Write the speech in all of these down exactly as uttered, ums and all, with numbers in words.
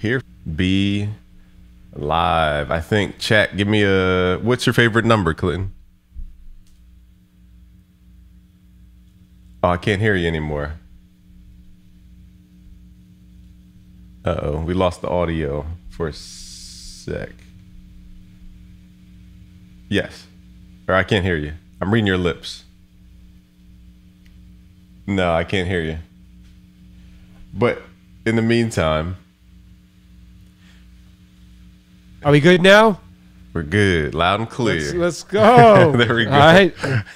Here be live. I think chat, give me a, what's your favorite number, Clinton? Oh, I can't hear you anymore. Uh-oh, we lost the audio for a sec. Yes. Or I can't hear you. I'm reading your lips. No, I can't hear you. But in the meantime, are we good now? We're good, loud and clear. Let's, let's go. There we go. All right.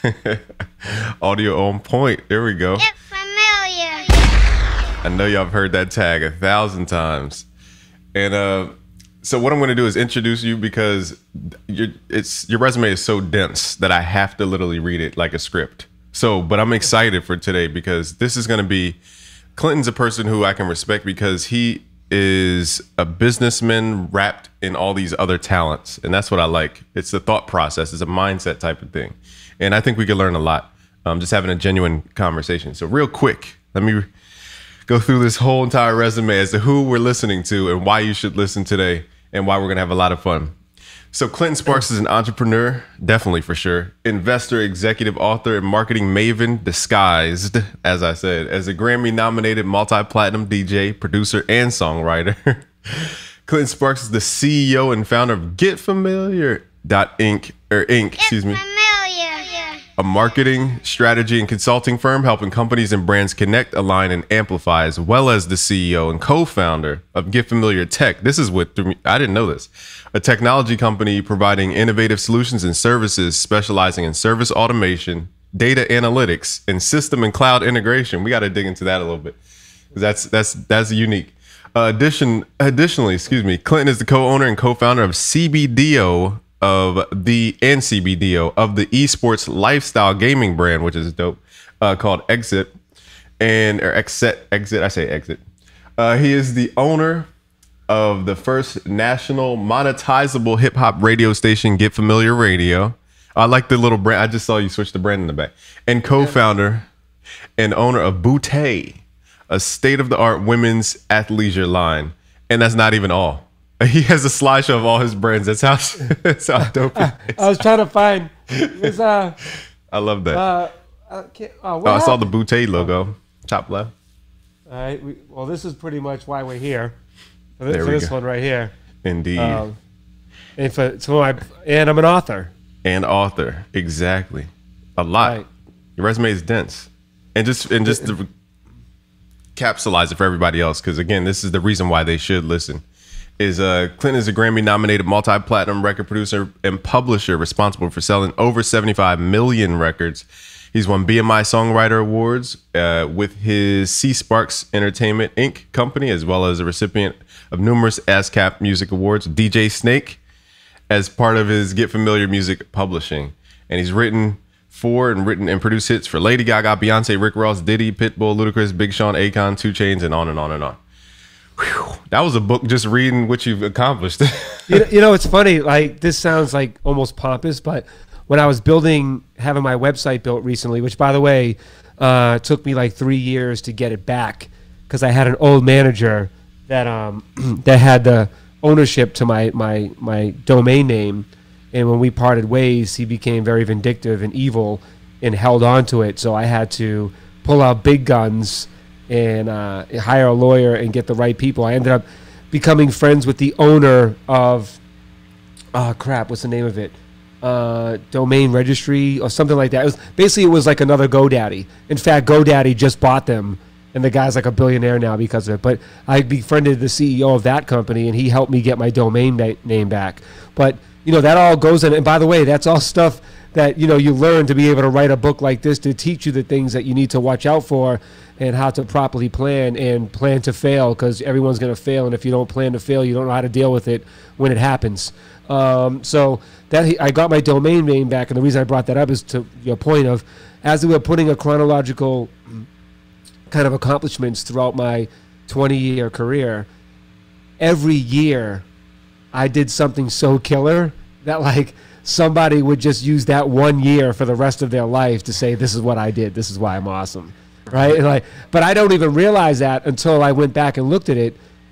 Audio on point. There we go. Get familiar. I know y'all have heard that tag a thousand times. And uh, so what I'm going to do is introduce you because your it's your resume is so dense that I have to literally read it like a script. So, but I'm excited for today because this is going to be, Clinton's a person who I can respect because he is a businessman wrapped in all these other talents. And that's what I like. It's the thought process. It's a mindset type of thing. And I think we could learn a lot um, just having a genuine conversation. So real quick, let me go through this whole entire resume as to who we're listening to and why you should listen today and why we're going to have a lot of fun. So Clinton Sparks is an entrepreneur, definitely for sure, investor, executive, author, and marketing maven disguised, as I said, as a Grammy-nominated multi-platinum D J, producer, and songwriter. Clinton Sparks is the C E O and founder of Get Familiar dot Inc or Inc, excuse me. Familiar. A marketing, strategy, and consulting firm helping companies and brands connect, align, and amplify, as well as the C E O and co-founder of Get Familiar Tech. This is what threw me, I didn't know this. A technology company providing innovative solutions and services specializing in service automation, data analytics, and system and cloud integration. We got to dig into that a little bit. That's that's that's unique. Uh, addition, additionally, excuse me, Clinton is the co-owner and co-founder of C B D O of the and C B D O of the esports lifestyle gaming brand, which is dope, uh, called Exit and or Exit Exit. I say Exit. Uh, he is the owner of the first national monetizable hip hop radio station, Get Familiar Radio. I like the little brand. I just saw you switch the brand in the back. And co-founder and owner of Bootay, a state of the art women's athleisure line. And that's not even all. He has a slideshow of all his brands. That's how, that's how dope it is. I was trying to find. It's, uh, I love that. uh, I, can't, oh, what Oh, I saw the happened? Bootay logo, top left. All right. We, well, this is pretty much why we're here. For this, There for we this go. one right here. Indeed. Um, and for so I and I'm an author. And author, exactly. A lot. Right. Your resume is dense. And just and just to capsulize it for everybody else, because again, this is the reason why they should listen. Is uh, Clinton is a Grammy-nominated multi-platinum record producer and publisher responsible for selling over seventy-five million records. He's won B M I Songwriter Awards uh, with his C Sparks Entertainment Incorporated company, as well as a recipient of numerous ASCAP Music Awards, D J Snake, as part of his Get Familiar Music publishing. And he's written for and written and produced hits for Lady Gaga, Beyonce, Rick Ross, Diddy, Pitbull, Ludacris, Big Sean, Akon, two Chainz, and on and on and on. Whew. That was a book just reading what you've accomplished. you, know, you know, it's funny. Like, this sounds like almost pompous, but when I was building, having my website built recently, which by the way, uh, took me like three years to get it back because I had an old manager that um that had the ownership to my my my domain name, and when we parted ways, he became very vindictive and evil and held on to it. So I had to pull out big guns and uh, hire a lawyer and get the right people. I ended up becoming friends with the owner of, oh crap, what's the name of it? Uh, domain registry or something like that. It was basically it was like another GoDaddy. In fact, GoDaddy just bought them, and the guy's like a billionaire now because of it. But I befriended the C E O of that company, and he helped me get my domain ba- name back. But you know that all goes in. And by the way, that's all stuff that you know you learn to be able to write a book like this to teach you the things that you need to watch out for and how to properly plan and plan to fail, because everyone's going to fail, and if you don't plan to fail, you don't know how to deal with it when it happens. Um, so that I got my domain name back, and the reason I brought that up is to your point of, as we were putting a chronological kind of accomplishments throughout my twenty-year career, every year I did something so killer that like somebody would just use that one year for the rest of their life to say, this is what I did, this is why I'm awesome, right? And like, but I don't even realize that until I went back and looked at it.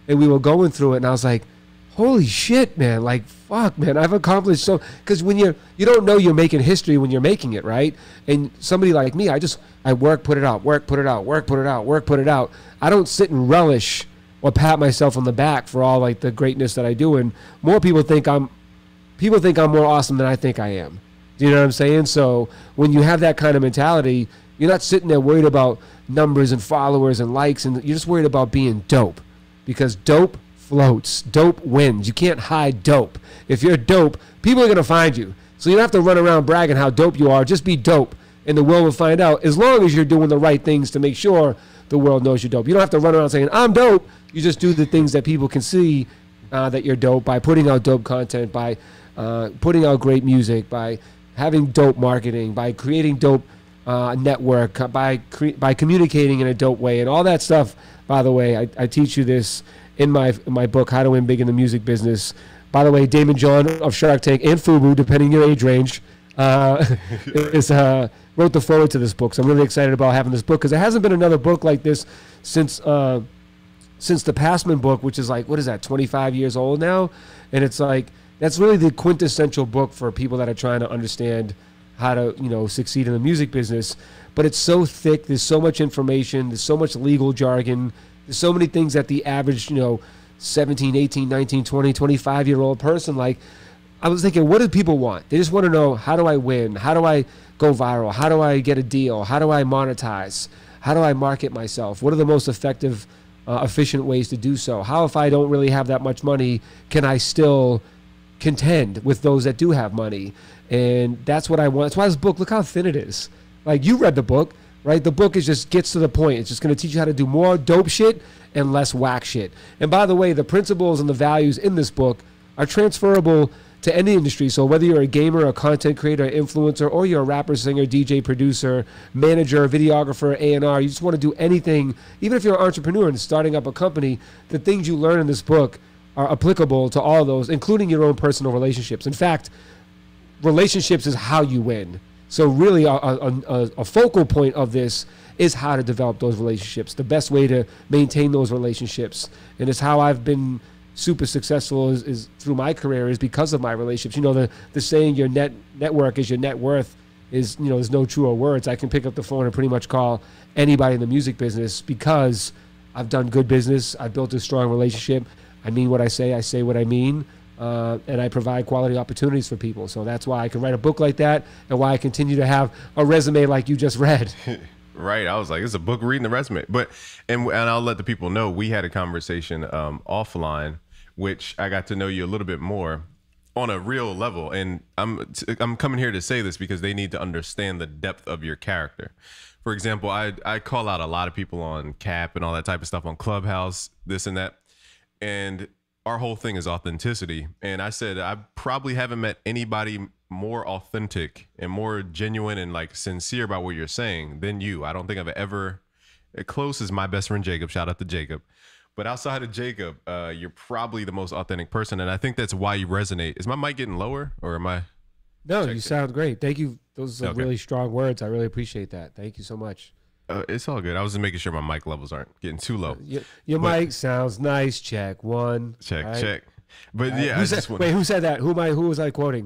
and we were going through it, and I was like, holy shit, man, like, fuck, man, I've accomplished so, because when you're, you don't know you're making history when you're making it, right? And somebody like me, I just, I work, put it out, work, put it out, work, put it out, work, put it out. I don't sit and relish or pat myself on the back for all, like, the greatness that I do, and more people think I'm, people think I'm more awesome than I think I am. Do you know what I'm saying? So when you have that kind of mentality, you're not sitting there worried about numbers and followers and likes, and you're just worried about being dope, because dope floats. Dope wins. You can't hide dope. If you're dope, people are going to find you. So you don't have to run around bragging how dope you are. Just be dope, and the world will find out, as long as you're doing the right things to make sure the world knows you're dope. You don't have to run around saying, I'm dope. You just do the things that people can see uh, that you're dope by putting out dope content, by uh, putting out great music, by having dope marketing, by creating dope uh, network, by cre- by communicating in a dope way, and all that stuff. By the way, I, I teach you this in my in my book, How to Win Big in the Music Business. By the way, Damon John of Shark Tank and FUBU, depending your age range, uh, is uh, wrote the forward to this book. So I'm really excited about having this book, because there hasn't been another book like this since uh, since the Passman book, which is like, what is that, twenty-five years old now? And it's like, that's really the quintessential book for people that are trying to understand how to, you know, succeed in the music business. But it's so thick. There's so much information. There's so much legal jargon. There's so many things that the average, you know, seventeen, eighteen, nineteen, twenty, twenty-five year old person, like, I was thinking, what do people want? They just want to know, how do I win? How do I go viral? How do I get a deal? How do I monetize? How do I market myself? What are the most effective, uh, efficient ways to do so? How, if I don't really have that much money, can I still contend with those that do have money? And that's what I want. That's why this book, look how thin it is. Like, you read the book, right? The book is just gets to the point. It's just going to teach you how to do more dope shit and less whack shit. And by the way, the principles and the values in this book are transferable to any industry. So whether you're a gamer, a content creator, influencer, or you're a rapper, singer, D J, producer, manager, videographer, A and R, you just want to do anything, even if you're an entrepreneur and starting up a company, the things you learn in this book are applicable to all of those, including your own personal relationships. In fact, relationships is how you win. So really a, a, a, a focal point of this is how to develop those relationships, the best way to maintain those relationships. And it's how I've been super successful is, is through my career, is because of my relationships. You know, the, the saying your net network is your net worth is, you know, there's no truer words. I can pick up the phone and pretty much call anybody in the music business because I've done good business. I've built a strong relationship. I mean what I say. I say what I mean. Uh, and I provide quality opportunities for people. So that's why I can write a book like that, and why I continue to have a resume like you just read. Right. I was like, it's a book reading the resume. But, and, and I'll let the people know, we had a conversation um, offline, which I got to know you a little bit more on a real level. And I'm, I'm coming here to say this because they need to understand the depth of your character. For example, I, I call out a lot of people on Cap and all that type of stuff on Clubhouse, this and that. And our whole thing is authenticity. And I said, I probably haven't met anybody more authentic and more genuine and like sincere about what you're saying than you. I don't think I've ever, close is my best friend, Jacob. Shout out to Jacob. But outside of Jacob, uh, you're probably the most authentic person. And I think that's why you resonate. Is my mic getting lower, or am I? No, you sound great. Thank you. Those are Okay. really strong words. I really appreciate that. Thank you so much. Uh, it's all good. I was just making sure my mic levels aren't getting too low. Your, your But- mic sounds nice. Check one. Check, Right. check. But Right. yeah, Who I said- just want, wait, who said that? Who am I? Who was I quoting?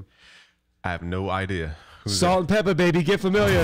I have no idea. Who's Salt and pepper, baby. Get familiar.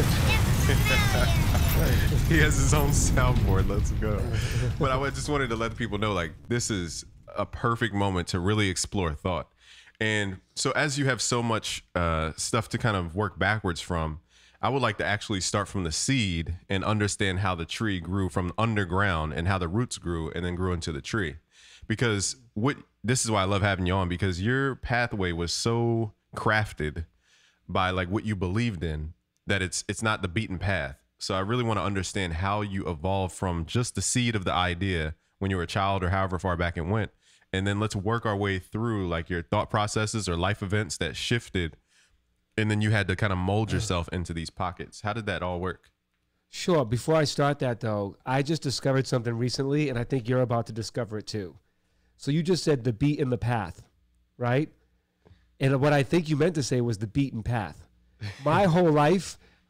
that? He has his own soundboard. Let's go. But I just wanted to let people know, like, this is a perfect moment to really explore thought. And so as you have so much uh, stuff to kind of work backwards from, I would like to actually start from the seed and understand how the tree grew from underground and how the roots grew and then grew into the tree. Because what this is why I love having you on, because your pathway was so crafted by like what you believed in that it's it's not the beaten path. So I really want to understand how you evolved from just the seed of the idea when you were a child or however far back it went. And then let's work our way through like your thought processes or life events that shifted. And then you had to kind of mold yourself into these pockets. How did that all work? Sure. Before I start that, though, I just discovered something recently, and I think you're about to discover it too. So you just said the beat in the path, right? And what I think you meant to say was the beaten path. My whole life,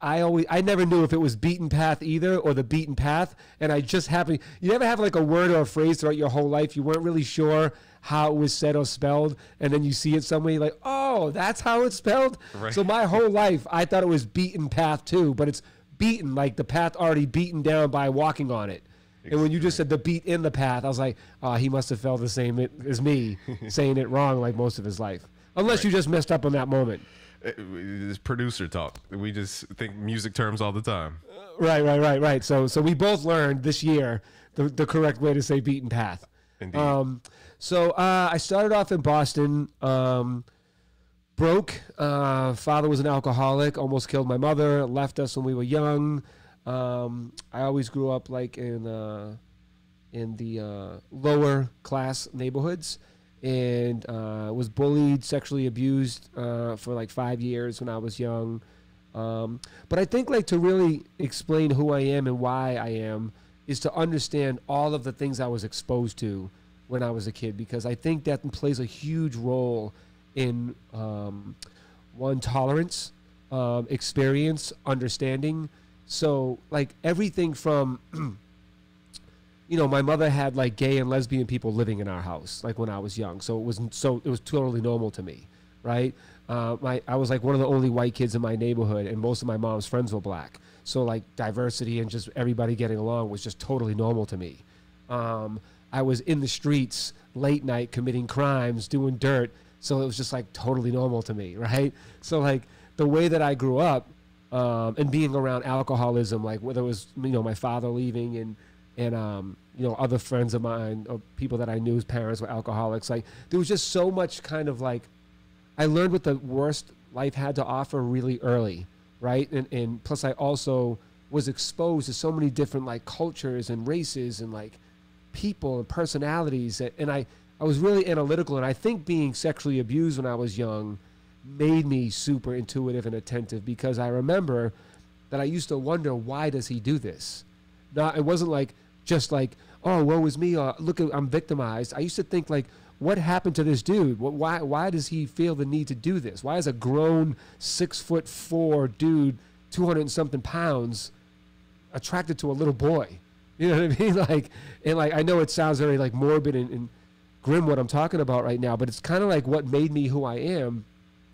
I always I never knew if it was beaten path either or the beaten path, and I just happened. You never have like a word or a phrase throughout your whole life you weren't really sure how it was said or spelled, and then you see it somewhere, you're like, oh, that's how it's spelled. Right. So my whole life I thought it was beaten path too, but it's beaten, like the path already beaten down by walking on it. And when you just said the beat in the path, I was like, oh, he must have felt the same as me, saying it wrong like most of his life. Unless Right. you just messed up on that moment. It's producer talk. We just think music terms all the time. Right, right, right, right. So so we both learned this year the, the correct way to say beaten path. Indeed. Um, so uh, I started off in Boston, um, broke. Uh, father was an alcoholic, almost killed my mother, left us when we were young. Um, I always grew up like in uh, in the uh, lower class neighborhoods, and uh, was bullied, sexually abused uh, for like five years when I was young. Um, but I think like to really explain who I am and why I am is to understand all of the things I was exposed to when I was a kid, because I think that plays a huge role in um, one, tolerance, um, experience, understanding. So like everything from, you know, my mother had like gay and lesbian people living in our house, like when I was young. So it was so it was totally normal to me, right? Uh, my I was like one of the only white kids in my neighborhood, and most of my mom's friends were black. So like diversity and just everybody getting along was just totally normal to me. Um, I was in the streets late night committing crimes, doing dirt. So it was just like totally normal to me, right? So like the way that I grew up. Um, and being around alcoholism, like whether it was, you know, my father leaving and, and um, you know, other friends of mine or people that I knew's parents were alcoholics, like there was just so much kind of like, I learned what the worst life had to offer really early, right? And, and plus I also was exposed to so many different like cultures and races and like people and personalities. And I, I was really analytical, and I think being sexually abused when I was young made me super intuitive and attentive, because I remember that I used to wonder, why does he do this? Not, it wasn't like just like, oh, woe is me, or look, I'm victimized. I used to think like, what happened to this dude? What, why why does he feel the need to do this? Why is a grown six foot four dude, two hundred and something pounds, attracted to a little boy? You know what I mean? Like, and like I know it sounds very like morbid and, and grim what I'm talking about right now, but it's kind of like what made me who I am.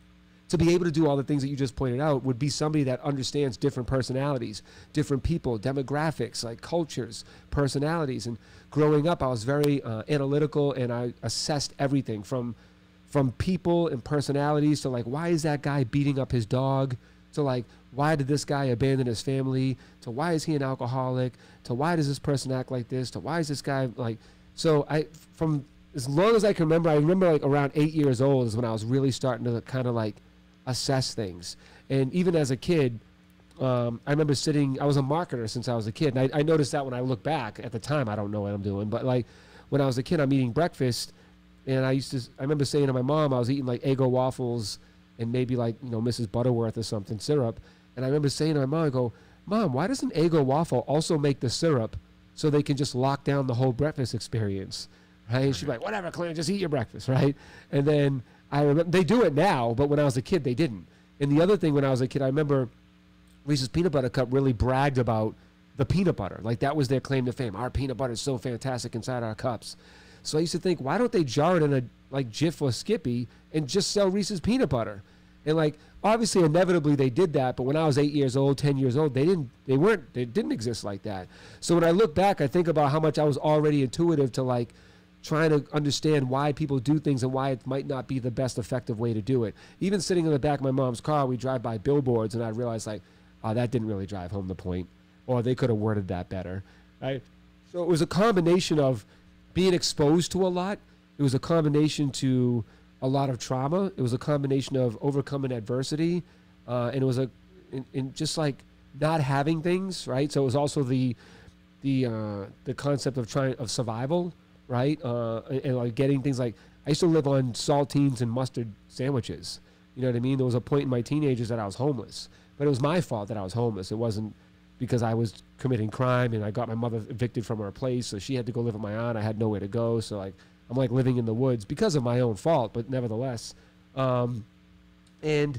To be able to do all the things that you just pointed out would be somebody that understands different personalities, different people, demographics, like cultures, personalities. And growing up, I was very uh, analytical, and I assessed everything from from people and personalities to like, why is that guy beating up his dog? To like, why did this guy abandon his family? To why is he an alcoholic? To why does this person act like this? To why is this guy like? So I, from as long as I can remember, I remember like around eight years old is when I was really starting to kind of like assess things. And even as a kid, um, I remember sitting, I was a marketer since I was a kid. And I, I noticed that when I look back at the time, I don't know what I'm doing, but like when I was a kid, I'm eating breakfast, and I used to, I remember saying to my mom, I was eating like Eggo waffles and maybe like, you know, Missus Butterworth or something, syrup. And I remember saying to my mom, I go, Mom, why doesn't Eggo waffle also make the syrup so they can just lock down the whole breakfast experience? Right? And she'd be like, whatever, Clint, just eat your breakfast, right? And then I remember, they do it now, but when I was a kid, they didn't. And the other thing, when I was a kid, I remember Reese's Peanut Butter Cup really bragged about the peanut butter. Like that was their claim to fame. Our peanut butter is so fantastic inside our cups. So I used to think, why don't they jar it in a like Jif or Skippy and just sell Reese's Peanut Butter? And like obviously, inevitably, they did that. But when I was eight years old, ten years old, they didn't. They weren't. They didn't exist like that. So when I look back, I think about how much I was already intuitive to like trying to understand why people do things and why it might not be the best effective way to do it. Even sitting in the back of my mom's car, we drive by billboards, and I realized like, oh, that didn't really drive home the point, or they could have worded that better. Right? So it was a combination of being exposed to a lot. It was a combination to a lot of trauma. It was a combination of overcoming adversity, uh, and it was a in, in just like not having things, right? So it was also the the uh, the concept of trying of survival, right? Uh, and, and like getting things like, I used to live on saltines and mustard sandwiches. You know what I mean? There was a point in my teenagers that I was homeless, but it was my fault that I was homeless. It wasn't because I was committing crime and I got my mother evicted from her place, so she had to go live with my aunt. I had nowhere to go, so like I'm like living in the woods because of my own fault, but nevertheless. Um, and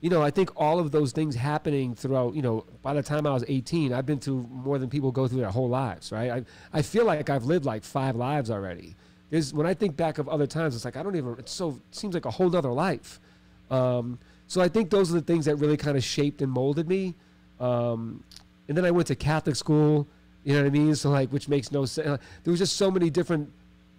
you know, I think all of those things happening throughout, you know, by the time I was eighteen, I've been through more than people go through their whole lives, right? I, I feel like I've lived like five lives already. There's, when I think back of other times, it's like, I don't even, it's so, it seems like a whole nother life. Um, so I think those are the things that really kind of shaped and molded me. Um, and then I went to Catholic school, you know what I mean? So like, which makes no sense. There was just so many different,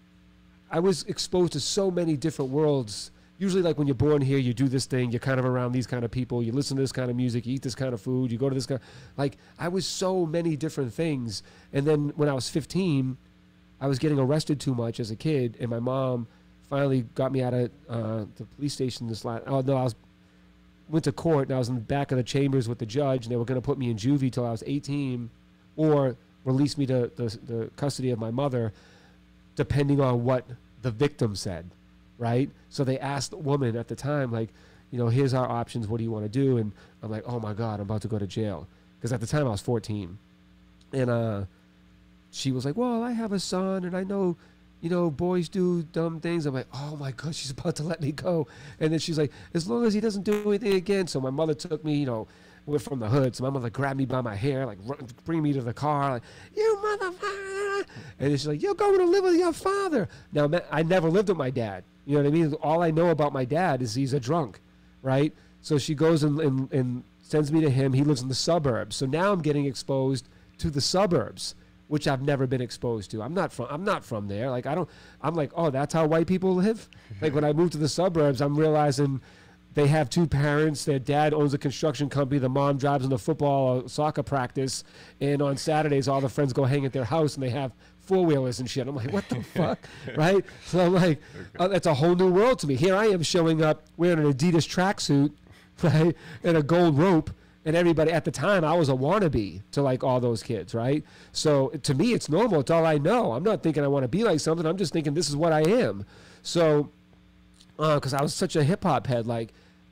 I was exposed to so many different worlds. Usually, like when you're born here, you do this thing, you're kind of around these kind of people, you listen to this kind of music, you eat this kind of food, you go to this kind of, like, I was so many different things. And then when I was fifteen, I was getting arrested too much as a kid, and my mom finally got me out of uh, the police station this last, oh no, I was, went to court, and I was in the back of the chambers with the judge, and they were going to put me in juvie till I was eighteen, or release me to the, the custody of my mother, depending on what the victim said. Right? So they asked the woman at the time, like, you know, here's our options. What do you want to do? And I'm like, oh my God, I'm about to go to jail. Because at the time I was fourteen. And uh, she was like, well, I have a son and I know, you know, boys do dumb things. I'm like, oh my God, she's about to let me go. And then she's like, as long as he doesn't do anything again. So my mother took me, you know, we're from the hood. So my mother grabbed me by my hair, like run, bring me to the car, like, you motherfucker. And then she's like, you're going to live with your father. Now, I never lived with my dad. You know what I mean? All I know about my dad is he's a drunk, right? So she goes and, and, and sends me to him. He lives in the suburbs. So now I'm getting exposed to the suburbs, which I've never been exposed to. I'm not from I'm not from there. Like I don't I'm like, oh, that's how white people live? Like when I moved to the suburbs, I'm realizing they have two parents. Their dad owns a construction company. The mom drives in the football or soccer practice. And on Saturdays, all the friends go hang at their house and they have four-wheelers and shit. I'm like, what the fuck? Right? So I'm like, okay. Oh, that's a whole new world to me. Here I am showing up wearing an Adidas tracksuit, right, and a gold rope. And everybody, at the time, I was a wannabe to like all those kids, right? So to me, it's normal. It's all I know. I'm not thinking I want to be like something. I'm just thinking this is what I am. So, because uh, I was such a hip-hop head, like,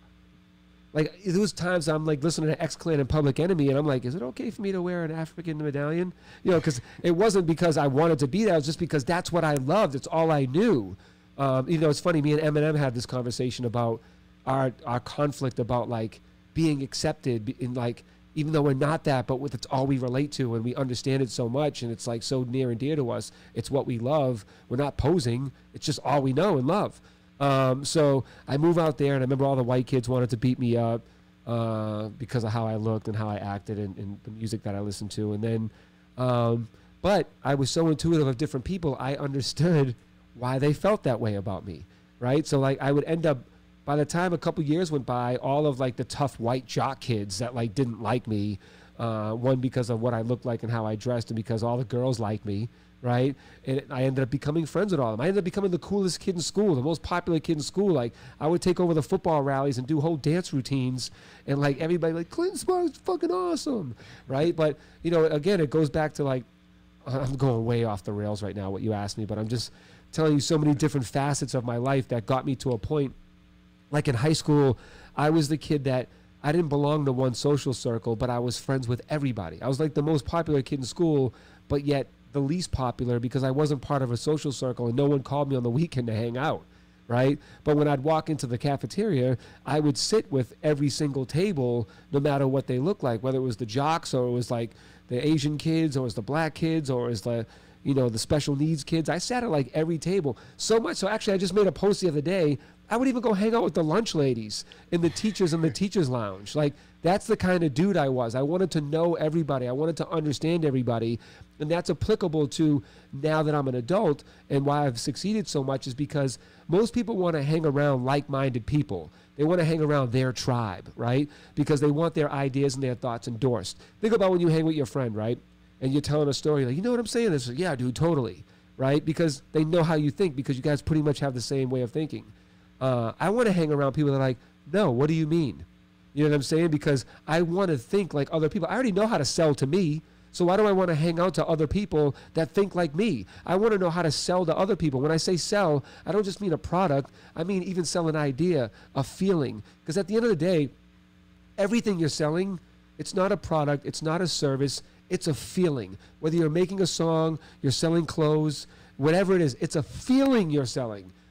Like, there was times I'm, like, listening to X-Clan and Public Enemy, and I'm like, is it okay for me to wear an African medallion? You know, because it wasn't because I wanted to be that. It was just because that's what I loved. It's all I knew. Um, you know, it's funny. Me and Eminem had this conversation about our our conflict about, like, being accepted in, like, even though we're not that, but with it's all we relate to, and we understand it so much, and it's, like, so near and dear to us. It's what we love. We're not posing. It's just all we know and love. Um, so I move out there, and I remember all the white kids wanted to beat me up uh, because of how I looked and how I acted and, and the music that I listened to. And then, um, but I was so intuitive of different people, I understood why they felt that way about me, right? So like I would end up, by the time a couple years went by, all of like the tough white jock kids that like didn't like me, uh, one because of what I looked like and how I dressed, and because all the girls liked me. Right, and I ended up becoming friends with all of them. I ended up becoming the coolest kid in school, the most popular kid in school. Like I would take over the football rallies and do whole dance routines, and like everybody like Clinton Sparks fucking awesome, right? But you know, again, it goes back to like I'm going way off the rails right now. What you asked me, but I'm just telling you so many different facets of my life that got me to a point. Like in high school, I was the kid that I didn't belong to one social circle, but I was friends with everybody. I was like the most popular kid in school, but yet the least popular because I wasn't part of a social circle and no one called me on the weekend to hang out, right? But when I'd walk into the cafeteria, I would sit with every single table, no matter what they looked like, whether it was the jocks or it was like the Asian kids or it was the black kids or it was the, you know, the special needs kids. I sat at like every table. So much so actually I just made a post the other day. I would even go hang out with the lunch ladies and the teachers in the teachers lounge. Like that's the kind of dude I was. I wanted to know everybody. I wanted to understand everybody. And that's applicable to now that I'm an adult, and why I've succeeded so much is because most people want to hang around like-minded people. They want to hang around their tribe, right? Because they want their ideas and their thoughts endorsed. Think about when you hang with your friend, right? And you're telling a story like, you know what I'm saying? It's like, yeah, dude, totally, right? Because they know how you think, because you guys pretty much have the same way of thinking. Uh, I want to hang around people that are like, no, what do you mean? You know what I'm saying? Because I want to think like other people. I already know how to sell to me, so why do I want to hang out to other people that think like me? I want to know how to sell to other people. When I say sell, I don't just mean a product. I mean even sell an idea, a feeling. Because at the end of the day, everything you're selling, it's not a product, it's not a service, it's a feeling. Whether you're making a song, you're selling clothes, whatever it is, it's a feeling you're selling.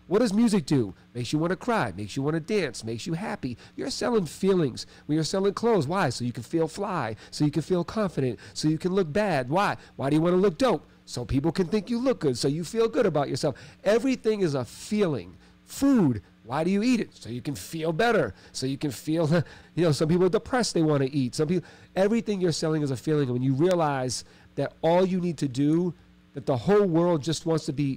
What does music do? Makes you want to cry, makes you want to dance, makes you happy. You're selling feelings when you're selling clothes. Why? So you can feel fly, so you can feel confident, so you can look bad. Why? Why do you want to look dope? So people can think you look good, so you feel good about yourself. Everything is a feeling. Food, why do you eat it? So you can feel better, so you can feel, you know, some people are depressed, they want to eat. Some people, everything you're selling is a feeling. And when you realize that all you need to do, that the whole world just wants to be,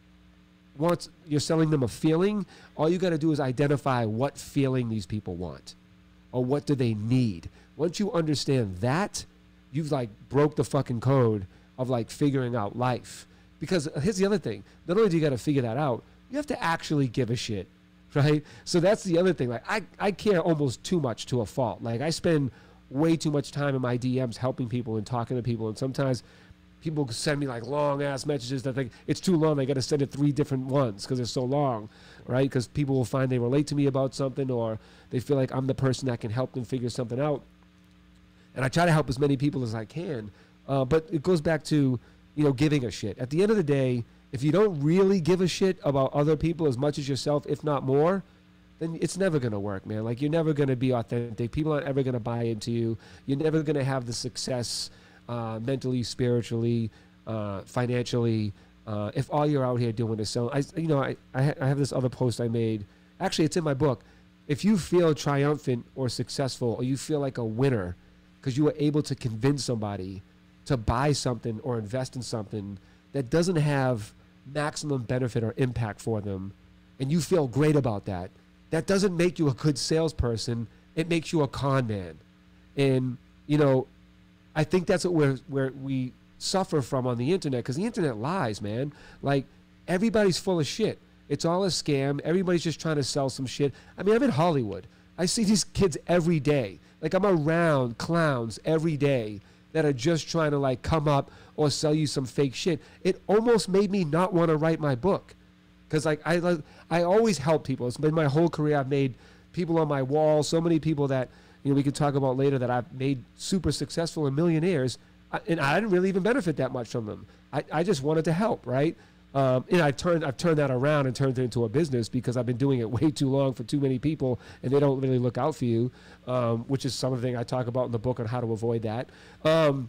wants, you're selling them a feeling, all you got to do is identify what feeling these people want or what do they need. Once you understand that, you've like broke the fucking code of like figuring out life. Because here's the other thing, not only do you got to figure that out, you have to actually give a shit, right? So that's the other thing. Like I, I care almost too much to a fault. Like I spend way too much time in my D Ms helping people and talking to people, and sometimes people send me like long ass messages that think it's too long. They got to send it three different ones because it's so long, right? Because people will find they relate to me about something, or they feel like I'm the person that can help them figure something out. And I try to help as many people as I can. Uh, but it goes back to, you know, giving a shit. At the end of the day, if you don't really give a shit about other people as much as yourself, if not more, then it's never going to work, man. Like, you're never going to be authentic. People aren't ever going to buy into you. You're never going to have the success uh, mentally, spiritually, uh, financially, uh, if all you're out here doing is selling. I, you know, I, I, ha- I have this other post I made. Actually, it's in my book. If you feel triumphant or successful, or you feel like a winner because you were able to convince somebody to buy something or invest in something that doesn't have maximum benefit or impact for them, and you feel great about that, that doesn't make you a good salesperson. It makes you a con man. And, you know, I think that's what we're, where we suffer from on the internet, because the internet lies, man. Like, everybody's full of shit. It's all a scam. Everybody's just trying to sell some shit. I mean, I'm in Hollywood. I see these kids every day. Like, I'm around clowns every day that are just trying to like come up or sell you some fake shit. It almost made me not want to write my book, because like I like I always help people. It's been my whole career. I've made people on my wall, so many people that, you know, we could talk about later, that I've made super successful and millionaires, and I didn't really even benefit that much from them. I, I just wanted to help, right? Um, and I've turned I've turned that around and turned it into a business, because I've been doing it way too long for too many people, and they don't really look out for you, um, which is something I talk about in the book on how to avoid that. Um,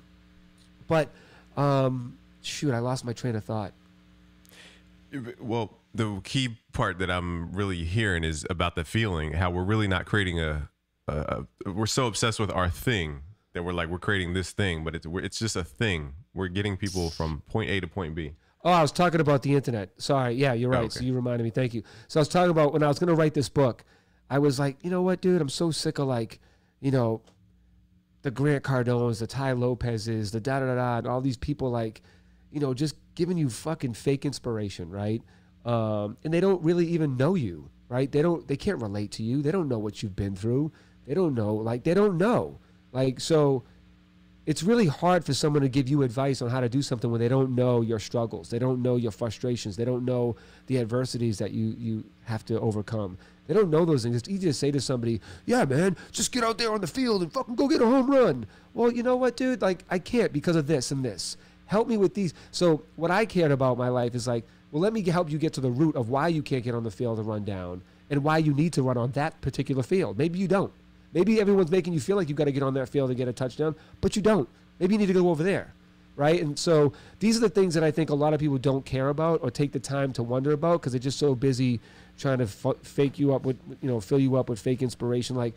but um, shoot, I lost my train of thought. Well, the key part that I'm really hearing is about the feeling, how we're really not creating a, a, a we're so obsessed with our thing that we're like, we're creating this thing, but it's it's just a thing. We're getting people from point A to point B. Oh, I was talking about the internet. Sorry. Yeah, you're right. Oh, okay. So you reminded me. Thank you. So I was talking about when I was going to write this book, I was like, you know what, dude? I'm so sick of like, you know, the Grant Cardones, the Ty Lopez's, the da-da-da-da, and all these people like, you know, just giving you fucking fake inspiration, right? Um, and they don't really even know you, right? They don't, they can't relate to you. They don't know what you've been through. They don't know, like, they don't know. Like, so it's really hard for someone to give you advice on how to do something when they don't know your struggles. They don't know your frustrations. They don't know the adversities that you, you have to overcome. They don't know those things. It's easy to say to somebody, yeah, man, just get out there on the field and fucking go get a home run. Well, you know what, dude? Like, I can't because of this and this. Help me with these. So what I cared about in my life is like, well, let me help you get to the root of why you can't get on the field and run down, and why you need to run on that particular field. Maybe you don't. Maybe everyone's making you feel like you've got to get on that field and get a touchdown, but you don't. Maybe you need to go over there, right? And so these are the things that I think a lot of people don't care about or take the time to wonder about, because they're just so busy trying to f- fake you up with, you know, fill you up with fake inspiration. Like,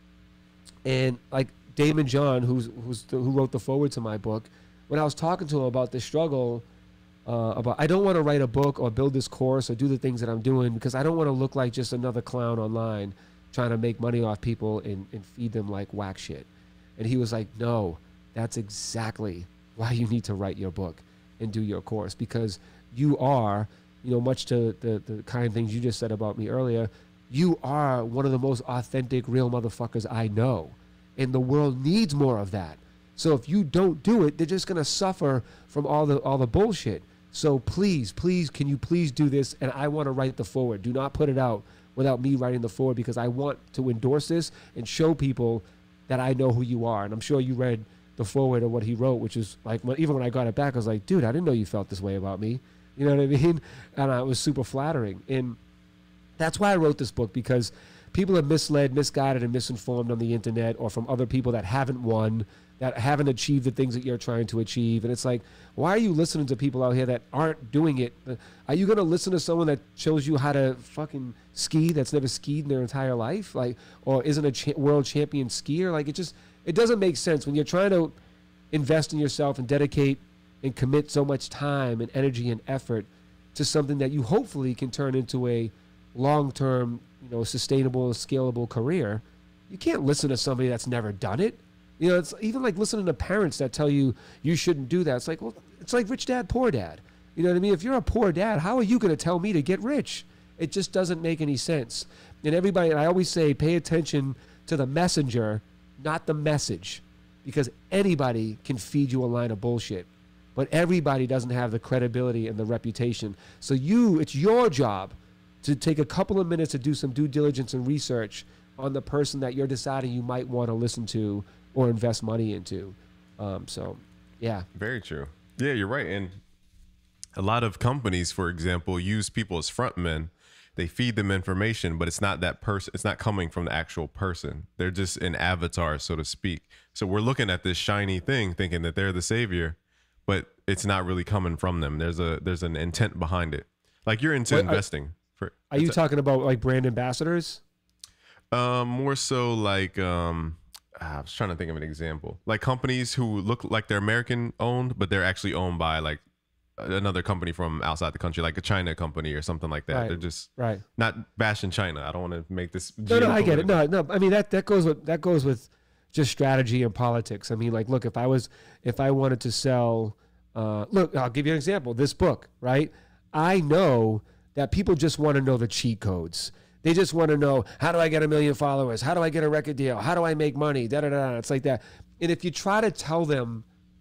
and like Damon John, who's, who's the, who wrote the foreword to my book, when I was talking to him about this struggle, uh, about I don't want to write a book or build this course or do the things that I'm doing because I don't want to look like just another clown online trying to make money off people and, and feed them like whack shit. And he was like, no, that's exactly why you need to write your book and do your course, because you are, you know, much to the, the kind of things you just said about me earlier, you are one of the most authentic, real motherfuckers I know. And the world needs more of that. So if you don't do it, they're just going to suffer from all the all the bullshit. So please, please, can you please do this? And I want to write the foreword. Do not put it out without me writing the foreword, because I want to endorse this and show people that I know who you are. And I'm sure you read the foreword of what he wrote, which is like, even when I got it back, I was like, dude, I didn't know you felt this way about me. You know what I mean? And uh, it was super flattering. And that's why I wrote this book, because people are misled, misguided, and misinformed on the internet, or from other people that haven't won, that haven't achieved the things that you're trying to achieve. And it's like, why are you listening to people out here that aren't doing it? Are you going to listen to someone that shows you how to fucking ski that's never skied in their entire life? Like, or isn't a cha- world champion skier? Like, it just, it doesn't make sense when you're trying to invest in yourself and dedicate and commit so much time and energy and effort to something that you hopefully can turn into a long-term, you know, sustainable, scalable career. You can't listen to somebody that's never done it. You know, it's even like listening to parents that tell you you shouldn't do that. It's like, well, it's like rich dad, poor dad. You know what I mean? If you're a poor dad, how are you going to tell me to get rich? It just doesn't make any sense. And everybody, I always say, pay attention to the messenger, not the message, because anybody can feed you a line of bullshit, but everybody doesn't have the credibility and the reputation. So you, it's your job to take a couple of minutes to do some due diligence and research on the person that you're deciding you might want to listen to or invest money into. Um, so, yeah. Very true. Yeah, you're right. And a lot of companies, for example, use people as front men. They feed them information, but it's not that person. It's not coming from the actual person. They're just an avatar, so to speak. So we're looking at this shiny thing thinking that they're the savior, but it's not really coming from them. There's a there's an intent behind it. Like you're into What, investing. Are, for, are you a, talking about like brand ambassadors? Um, more so like um, I was trying to think of an example. Like companies who look like they're American owned, but they're actually owned by like another company from outside the country, like a China company or something like that. Right. They're just right. not bashing China. I don't want to make this. No, no, I get it. No, no. I mean that that goes with that goes with just strategy and politics. I mean, like, look, if I was if I wanted to sell, uh, look, I'll give you an example. This book, right? I know that people just want to know the cheat codes. They just want to know, how do I get a million followers? How do I get a record deal? How do I make money? Da da da. It's like that. And if you try to tell them,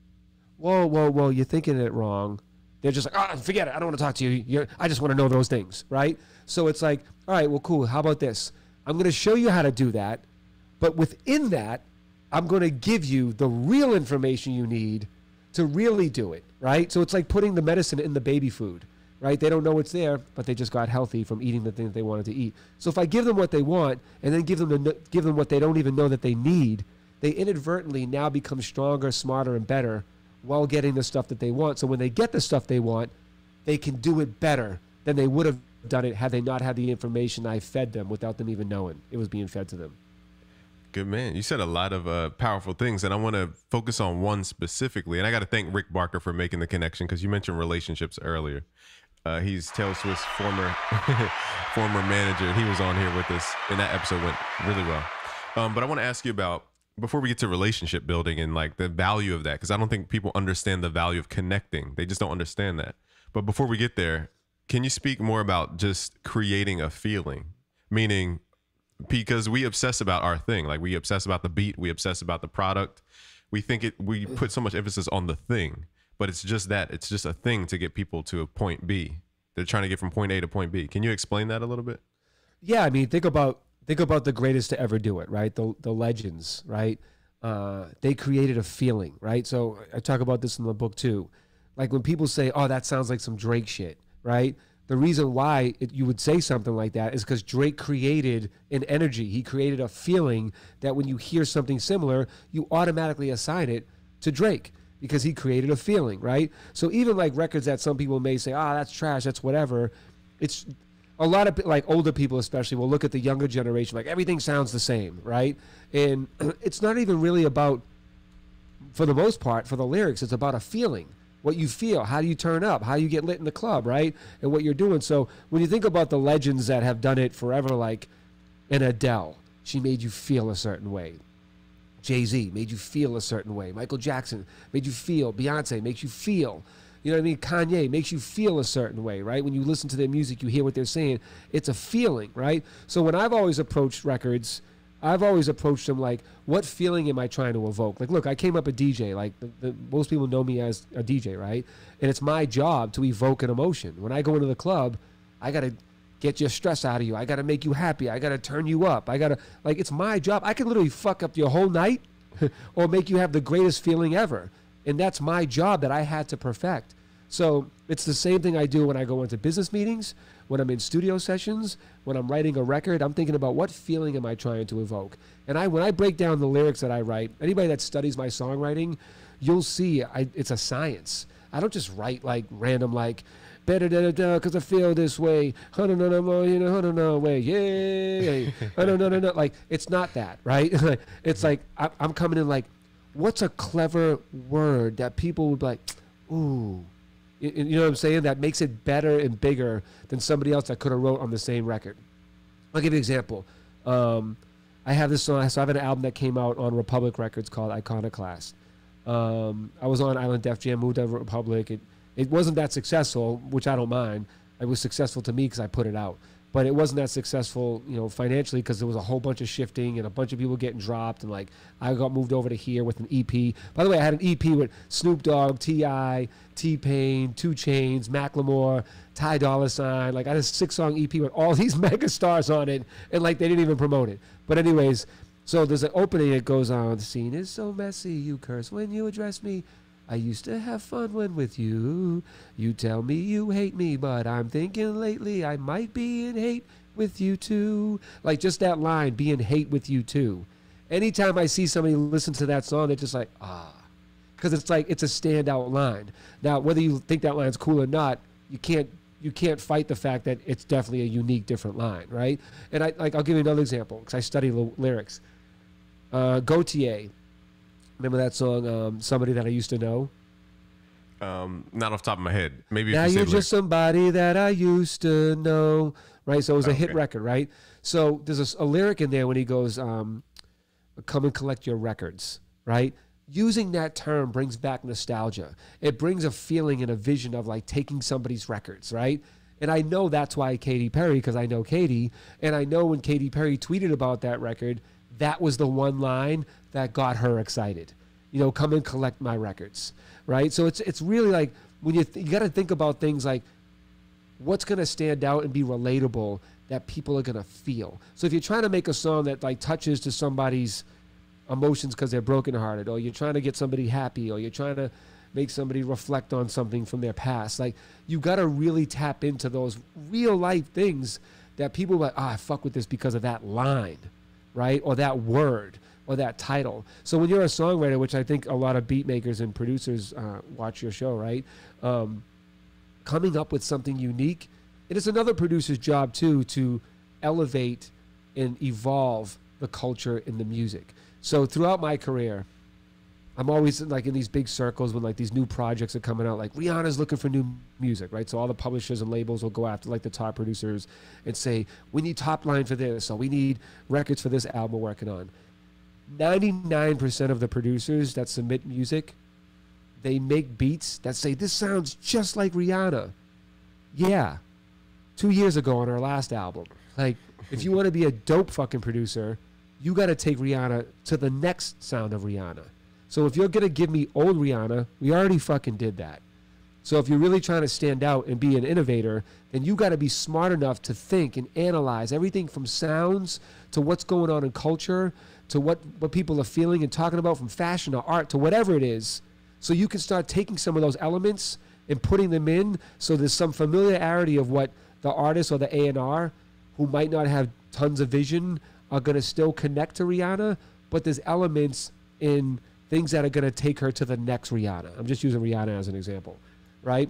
whoa, whoa, whoa, you're thinking it wrong. They're just like, oh, forget it. I don't want to talk to you. You're, I just want to know those things, right? So it's like, all right, well, cool. How about this? I'm going to show you how to do that. But within that, I'm going to give you the real information you need to really do it, right? So it's like putting the medicine in the baby food, right? They don't know it's there, but they just got healthy from eating the thing that they wanted to eat. So if I give them what they want and then give them the, give them what they don't even know that they need, they inadvertently now become stronger, smarter, and better while getting the stuff that they want. So when they get the stuff they want, they can do it better than they would have done it had they not had the information I fed them without them even knowing it was being fed to them. Good man. You said a lot of uh, powerful things, and I want to focus on one specifically. And I got to thank Rick Barker for making the connection, because you mentioned relationships earlier. Uh, he's Taylor Swift's former former manager, and he was on here with us, and that episode went really well. Um, but I want to ask you about, before we get to relationship building and like the value of that, because I don't think people understand the value of connecting. They just don't understand that. But before we get there, can you speak more about just creating a feeling? Meaning, because we obsess about our thing. Like we obsess about the beat. We obsess about the product. We think it, we put so much emphasis on the thing, but it's just that. It's just a thing to get people to a point B. They're trying to get from point A to point B. Can you explain that a little bit? Yeah, I mean, think about think about the greatest to ever do it, right? The the legends, right? Uh, they created a feeling, right? So I talk about this in the book too. Like when people say, "Oh, that sounds like some Drake shit," right? The reason why it, you would say something like that is because Drake created an energy. He created a feeling that when you hear something similar, you automatically assign it to Drake because he created a feeling, right? So even like records that some people may say, "Ah, oh, that's trash, that's whatever," it's a lot of like older people especially will look at the younger generation like everything sounds the same, right? And it's not even really about, for the most part, for the lyrics, it's about a feeling. What you feel, how do you turn up, how you get lit in the club, right? And what you're doing. So when you think about the legends that have done it forever, like an Adele, she made you feel a certain way. Jay-Z made you feel a certain way. Michael Jackson made you feel. Beyonce makes you feel. You know what I mean? Kanye makes you feel a certain way, right? When you listen to their music, you hear what they're saying. It's a feeling, right? So when I've always approached records, I've always approached them like, what feeling am I trying to evoke? Like, look, I came up a D J. Like, the, the, most people know me as a D J, right? And it's my job to evoke an emotion. When I go into the club, I got to get your stress out of you. I got to make you happy. I got to turn you up. I got to, like, it's my job. I can literally fuck up your whole night or make you have the greatest feeling ever. And that's my job that I had to perfect. So it's the same thing I do when I go into business meetings, when I'm in studio sessions, when I'm writing a record. I'm thinking about what feeling am I trying to evoke. And I when I break down the lyrics that I write, anybody that studies my songwriting, you'll see I, it's a science. I don't just write like random like better da da da because I feel this way. No no no no you know no no way yeah no no no no like it's not that, right? It's like I, I'm coming in like, what's a clever word that people would be like, ooh. You know what I'm saying? That makes it better and bigger than somebody else that could have wrote on the same record. I'll give you an example. Um, I have this song. So I have an album that came out on Republic Records called Iconoclast. Um, I was on Island Def Jam, moved to Republic. It, it wasn't that successful, which I don't mind. It was successful to me because I put it out. But it wasn't that successful, you know, financially because there was a whole bunch of shifting and a bunch of people getting dropped. And, like, I got moved over to here with an E P. By the way, I had an E P with Snoop Dogg, T I, T-Pain, two Chainz, Macklemore, Ty Dolla Sign. Like, I had a six-song E P with all these mega stars on it. And, like, they didn't even promote it. But anyways, so there's an opening that goes on. The scene is so messy, you curse when you address me. I used to have fun when with you. You tell me you hate me, but I'm thinking lately I might be in hate with you too. Like just that line, be in hate with you too. Anytime I see somebody listen to that song, they're just like, ah. Because it's like, it's a standout line. Now, whether you think that line's cool or not, you can't you can't fight the fact that it's definitely a unique, different line, right? And I like I'll give you another example, because I study l- lyrics. Uh, Gautier. Remember that song, um, Somebody That I Used to Know? Um, not off the top of my head. Maybe if now you you're say just somebody that I used to know. Right? So it was a Okay. hit record, right? So there's a, a lyric in there when he goes, um, come and collect your records, right? Using that term brings back nostalgia. It brings a feeling and a vision of like taking somebody's records, right? And I know that's why Katy Perry, because I know Katy, and I know when Katy Perry tweeted about that record, that was the one line that got her excited. You know, come and collect my records, right? So it's it's really like when you th- you got to think about things like what's going to stand out and be relatable that people are going to feel. So if you're trying to make a song that like touches to somebody's emotions because they're brokenhearted, or you're trying to get somebody happy, or you're trying to make somebody reflect on something from their past, like you got to really tap into those real life things that people are like, ah, I fuck with this because of that line, right? Or that word, or that title. So when you're a songwriter, which I think a lot of beat makers and producers uh, watch your show, right? Um, coming up with something unique, it is another producer's job too to elevate and evolve the culture in the music. So throughout my career, I'm always like in these big circles when like these new projects are coming out, like Rihanna's looking for new music, right? So all the publishers and labels will go after like the top producers and say, we need top line for this, or we need records for this album we're working on. ninety-nine percent of the producers that submit music, they make beats that say, this sounds just like Rihanna. Yeah. Two years ago on her last album. Like, if you want to be a dope fucking producer, you got to take Rihanna to the next sound of Rihanna. So if you're going to give me old Rihanna, we already fucking did that. So if you're really trying to stand out and be an innovator, then you got to be smart enough to think and analyze everything from sounds to what's going on in culture to what, what people are feeling and talking about, from fashion to art to whatever it is. So you can start taking some of those elements and putting them in so there's some familiarity of what the artist or the A and R, who might not have tons of vision, are going to still connect to Rihanna, but there's elements in things that are going to take her to the next Rihanna. I'm just using Rihanna as an example, right?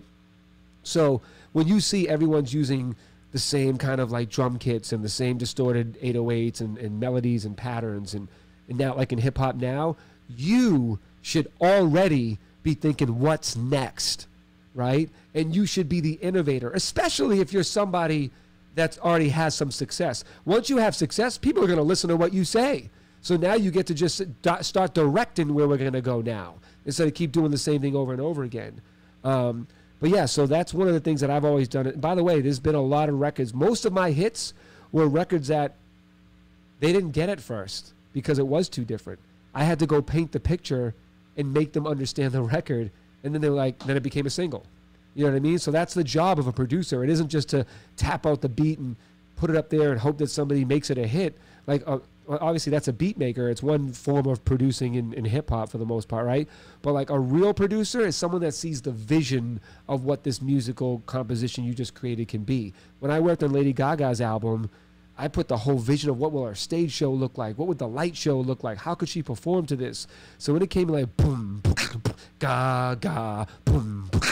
So when you see everyone's using the same kind of like drum kits and the same distorted eight oh eights and, and melodies and patterns, and, and now like in hip hop now, you should already be thinking what's next, right? And you should be the innovator, especially if you're somebody that already has some success. Once you have success, people are going to listen to what you say. So now you get to just start directing where we're going to go now, instead of keep doing the same thing over and over again. Um, but yeah, so that's one of the things that I've always done. And by the way, there's been a lot of records. Most of my hits were records that they didn't get at first because it was too different. I had to go paint the picture and make them understand the record, and then they were like, then it became a single. You know what I mean? So that's the job of a producer. It isn't just to tap out the beat and put it up there and hope that somebody makes it a hit. Like, uh, well, obviously that's a beat maker. It's one form of producing in, in hip hop for the most part, right? But like a real producer is someone that sees the vision of what this musical composition you just created can be. When I worked on Lady Gaga's album, I put the whole vision of what will our stage show look like? What would the light show look like? How could she perform to this? So when it came like boom, boom, boom, Gaga, boom, boom,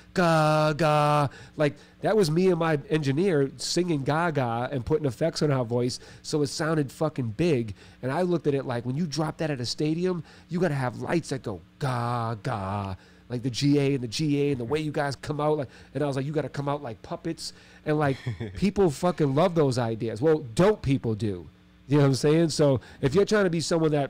Gaga, like that was me and my engineer singing Gaga and putting effects on our voice so it sounded fucking big. And I looked at it like when you drop that at a stadium, you got to have lights that go Gaga, like the G A and the G A and the way you guys come out. Like, and I was like, you got to come out like puppets. And like people fucking love those ideas. Well, dope people do. You know what I'm saying? So if you're trying to be someone that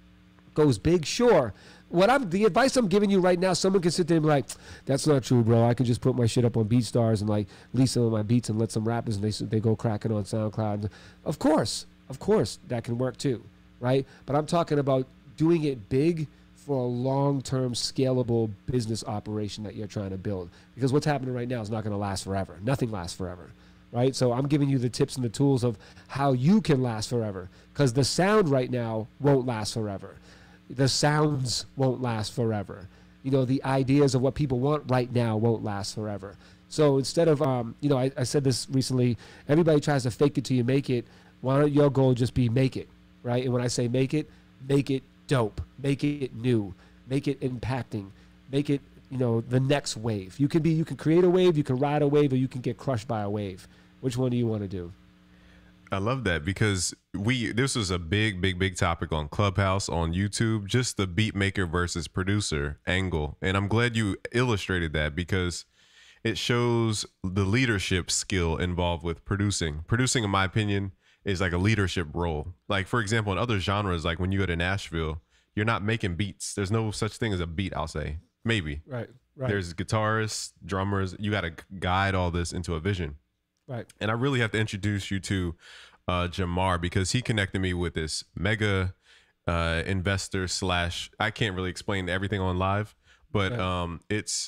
goes big, sure. What I'm the advice I'm giving you right now, someone can sit there and be like, that's not true, bro. I can just put my shit up on BeatStars and like release some of my beats and let some rappers and they they go cracking on SoundCloud. Of course, of course, that can work too, right? But I'm talking about doing it big for a long-term scalable business operation that you're trying to build. Because what's happening right now is not going to last forever. Nothing lasts forever, right? So I'm giving you the tips and the tools of how you can last forever. Because the sound right now won't last forever. The sounds won't last forever. You know, the ideas of what people want right now won't last forever. So instead of, um, you know, I, I said this recently, everybody tries to fake it till you make it. Why don't your goal just be make it, right? And when I say make it, make it dope, make it new, make it impacting, make it, you know, the next wave. You can be, you can create a wave, you can ride a wave, or you can get crushed by a wave. Which one do you want to do? I love that because we this was a big, big, big topic on Clubhouse, on YouTube, just the beat maker versus producer angle. And I'm glad you illustrated that because it shows the leadership skill involved with producing. Producing, in my opinion, is like a leadership role. Like, for example, in other genres, like when you go to Nashville, you're not making beats. There's no such thing as a beat, I'll say. Maybe. Right, right. There's guitarists, drummers. You got to guide all this into a vision. Right. And I really have to introduce you to uh, Jamar because he connected me with this mega uh, investor slash, I can't really explain everything on live, but right. um, it's,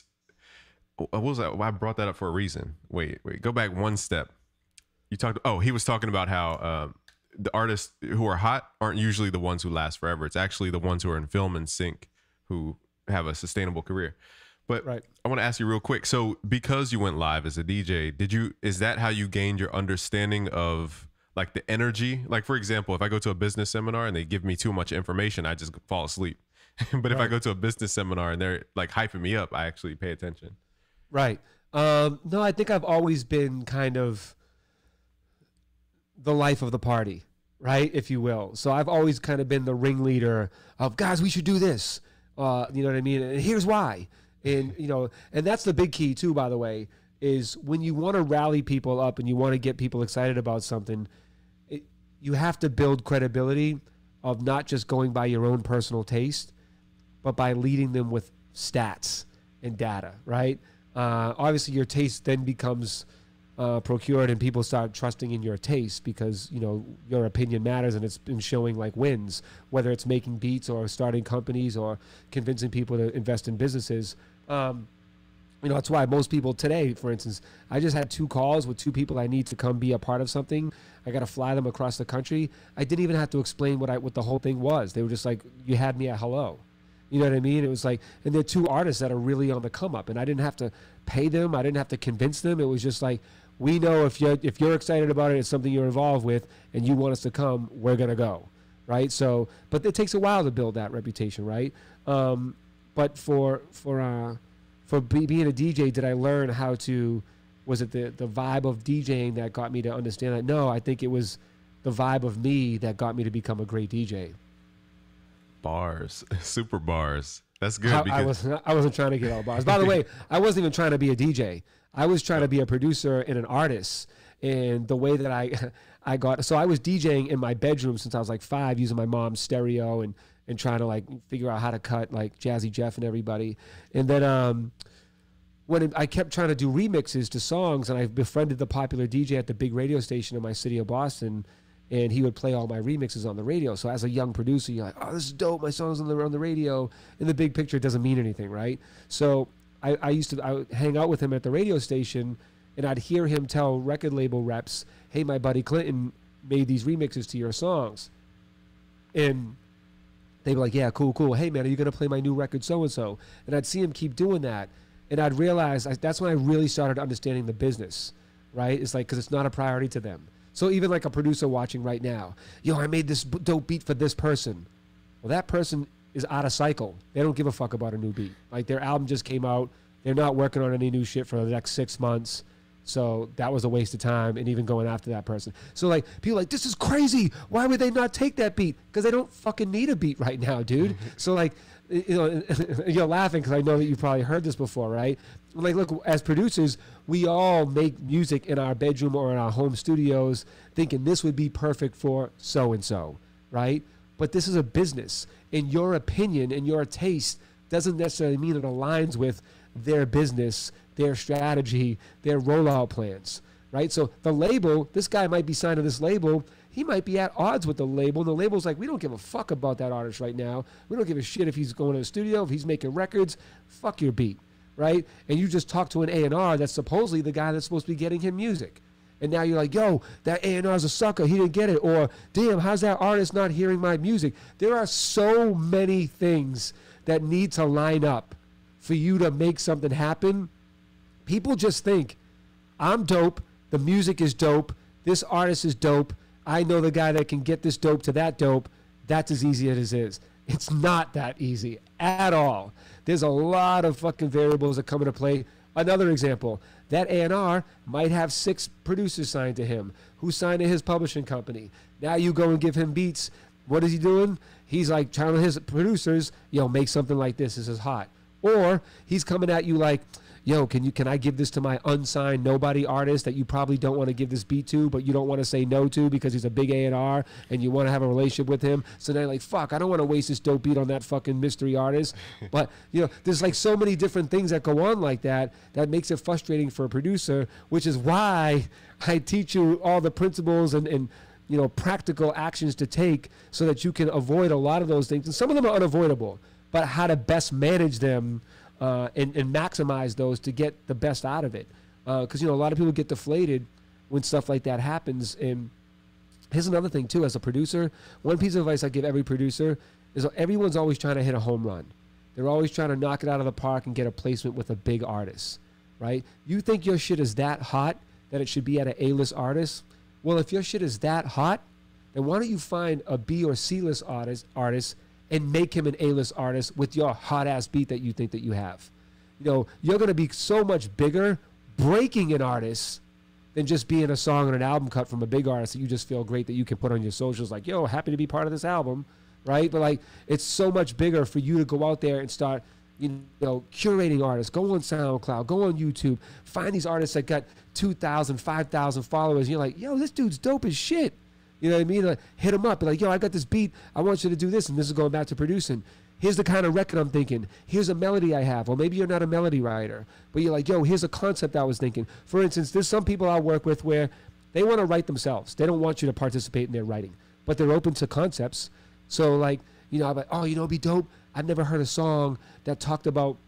what was that? I brought that up for a reason. Wait, wait, go back one step. You talked, oh, he was talking about how uh, the artists who are hot aren't usually the ones who last forever. It's actually the ones who are in film and sync who have a sustainable career. But right. I want to ask you real quick. So because you went live as a D J, did you, is that how you gained your understanding of like the energy? Like, for example, if I go to a business seminar and they give me too much information, I just fall asleep. But if right. I go to a business seminar and they're like hyping me up, I actually pay attention. Right. Um, no, I think I've always been kind of the life of the party, right? If you will. So I've always kind of been the ringleader of, guys, we should do this. Uh, you know what I mean? And here's why. And, you know, and that's the big key too, by the way, is when you want to rally people up and you want to get people excited about something, it, you have to build credibility of not just going by your own personal taste, but by leading them with stats and data, right? Uh, obviously, your taste then becomes uh, procured and people start trusting in your taste because, you know, your opinion matters and it's been showing like wins, whether it's making beats or starting companies or convincing people to invest in businesses. Um, you know, that's why most people today, for instance, I just had two calls with two people I need to come be a part of something. I got to fly them across the country. I didn't even have to explain what I what the whole thing was. They were just like, you had me at hello. You know what I mean? It was like, and they're two artists that are really on the come up, and I didn't have to pay them. I didn't have to convince them. It was just like, we know if you're if you're excited about it, it's something you're involved with, and you want us to come, we're gonna go, right? So, but it takes a while to build that reputation, right? Um, but for for uh, for be, being a D J, did I learn how to? Was it the the vibe of DJing that got me to understand that? No, I think it was the vibe of me that got me to become a great D J. Bars, super bars. That's good. I, because I wasn't. I wasn't trying to get all bars. By the way, I wasn't even trying to be a D J. I was trying to be a producer and an artist. And the way that I, I got so I was DJing in my bedroom since I was like five, using my mom's stereo and and trying to like figure out how to cut like Jazzy Jeff and everybody. And then um, when it, I kept trying to do remixes to songs, and I befriended the popular D J at the big radio station in my city of Boston. And he would play all my remixes on the radio. So as a young producer, you're like, oh, this is dope. My song's on the on the radio. In the big picture, it doesn't mean anything, right? So I, I used to I would hang out with him at the radio station, and I'd hear him tell record label reps, hey, my buddy Clinton made these remixes to your songs. And they'd be like, yeah, cool, cool. Hey, man, are you going to play my new record so-and-so? And I'd see him keep doing that. And I'd realize I, that's when I really started understanding the business, right? It's like, because it's not a priority to them. So even like a producer watching right now, yo, I made this dope beat for this person. Well, that person is out of cycle. They don't give a fuck about a new beat. Like, their album just came out. They're not working on any new shit for the next six months. So that was a waste of time, and even going after that person. So like, people are like, this is crazy. Why would they not take that beat? Because they don't fucking need a beat right now, dude. So like, you know, you're laughing because I know that you've probably heard this before, right? Like, look, as producers, we all make music in our bedroom or in our home studios thinking this would be perfect for so-and-so, right? But this is a business, and your opinion and your taste doesn't necessarily mean it aligns with their business, their strategy, their rollout plans, right? So the label, this guy might be signed to this label. He might be at odds with the label. And the label's like, we don't give a fuck about that artist right now. We don't give a shit if he's going to the studio, if he's making records. Fuck your beat, right? And you just talk to an A and R that's supposedly the guy that's supposed to be getting him music. And now you're like, yo, that A and R's a sucker. He didn't get it. Or, damn, how's that artist not hearing my music? There are so many things that need to line up for you to make something happen. People just think, I'm dope. The music is dope. This artist is dope. I know the guy that can get this dope to that dope. That's as easy as it is. It's not that easy at all. There's a lot of fucking variables that come into play. Another example, that A and R might have six producers signed to him who signed to his publishing company. Now you go and give him beats. What is he doing? He's like telling his producers, yo, make something like this. This is hot. Or he's coming at you like, yo, can you can I give this to my unsigned nobody artist that you probably don't want to give this beat to, but you don't want to say no to because he's a big A and R and you want to have a relationship with him. So now you're like, fuck, I don't want to waste this dope beat on that fucking mystery artist. But, you know, there's like so many different things that go on like that that makes it frustrating for a producer, which is why I teach you all the principles and, and you know, practical actions to take so that you can avoid a lot of those things. And some of them are unavoidable, but how to best manage them uh, and, and maximize those to get the best out of it. Because, uh, you know, a lot of people get deflated when stuff like that happens. And here's another thing, too, as a producer. One piece of advice I give every producer is everyone's always trying to hit a home run. They're always trying to knock it out of the park and get a placement with a big artist, right? You think your shit is that hot that it should be at an A-list artist? Well, if your shit is that hot, then why don't you find a B or C-list artist, artist and make him an A-list artist with your hot-ass beat that you think that you have? You know, you're going to be so much bigger breaking an artist than just being a song and an album cut from a big artist that you just feel great that you can put on your socials like, yo, happy to be part of this album, right? But, like, it's so much bigger for you to go out there and start, you know, curating artists. Go on SoundCloud, go on YouTube, find these artists that got two thousand, five thousand followers. And you're like, yo, this dude's dope as shit. You know what I mean? Like, hit them up. Be like, yo, I got this beat. I want you to do this. And this is going back to producing. Here's the kind of record I'm thinking. Here's a melody I have. Or maybe you're not a melody writer, but you're like, yo, here's a concept I was thinking. For instance, there's some people I work with where they want to write themselves. They don't want you to participate in their writing, but they're open to concepts. So, like, you know, I'm like, oh, you know, it'd be dope. I've never heard a song that talked about,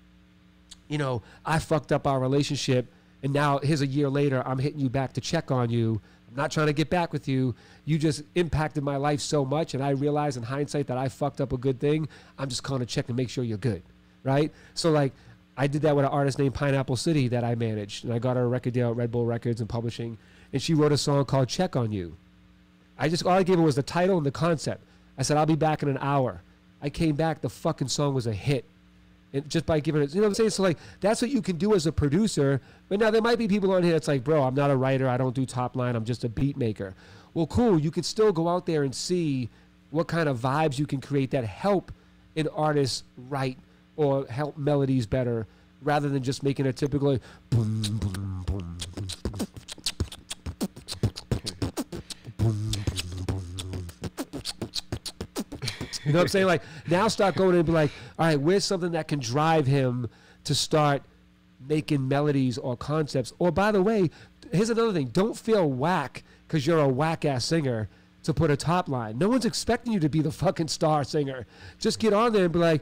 you know, I fucked up our relationship, and now here's a year later, I'm hitting you back to check on you. I'm not trying to get back with you. You just impacted my life so much, and I realized in hindsight that I fucked up a good thing. I'm just calling to check and make sure you're good, right? So, like, I did that with an artist named Pineapple City that I managed, and I got her a record deal at Red Bull Records and Publishing, and she wrote a song called Check on You. I just, all I gave her was the title and the concept. I said, I'll be back in an hour. I came back, the fucking song was a hit. And just by giving it, you know what I'm saying? So, like, that's what you can do as a producer. But now there might be people on here that's like, bro, I'm not a writer. I don't do top line. I'm just a beat maker. Well, cool. You could still go out there and see what kind of vibes you can create that help an artist write or help melodies better rather than just making a typical like, boom, boom, boom, boom, boom, boom. You know what I'm saying? Like, now start going in and be like, all right, where's something that can drive him to start making melodies or concepts? Or, by the way, here's another thing. Don't feel whack because you're a whack-ass singer to put a top line. No one's expecting you to be the fucking star singer. Just get on there and be like,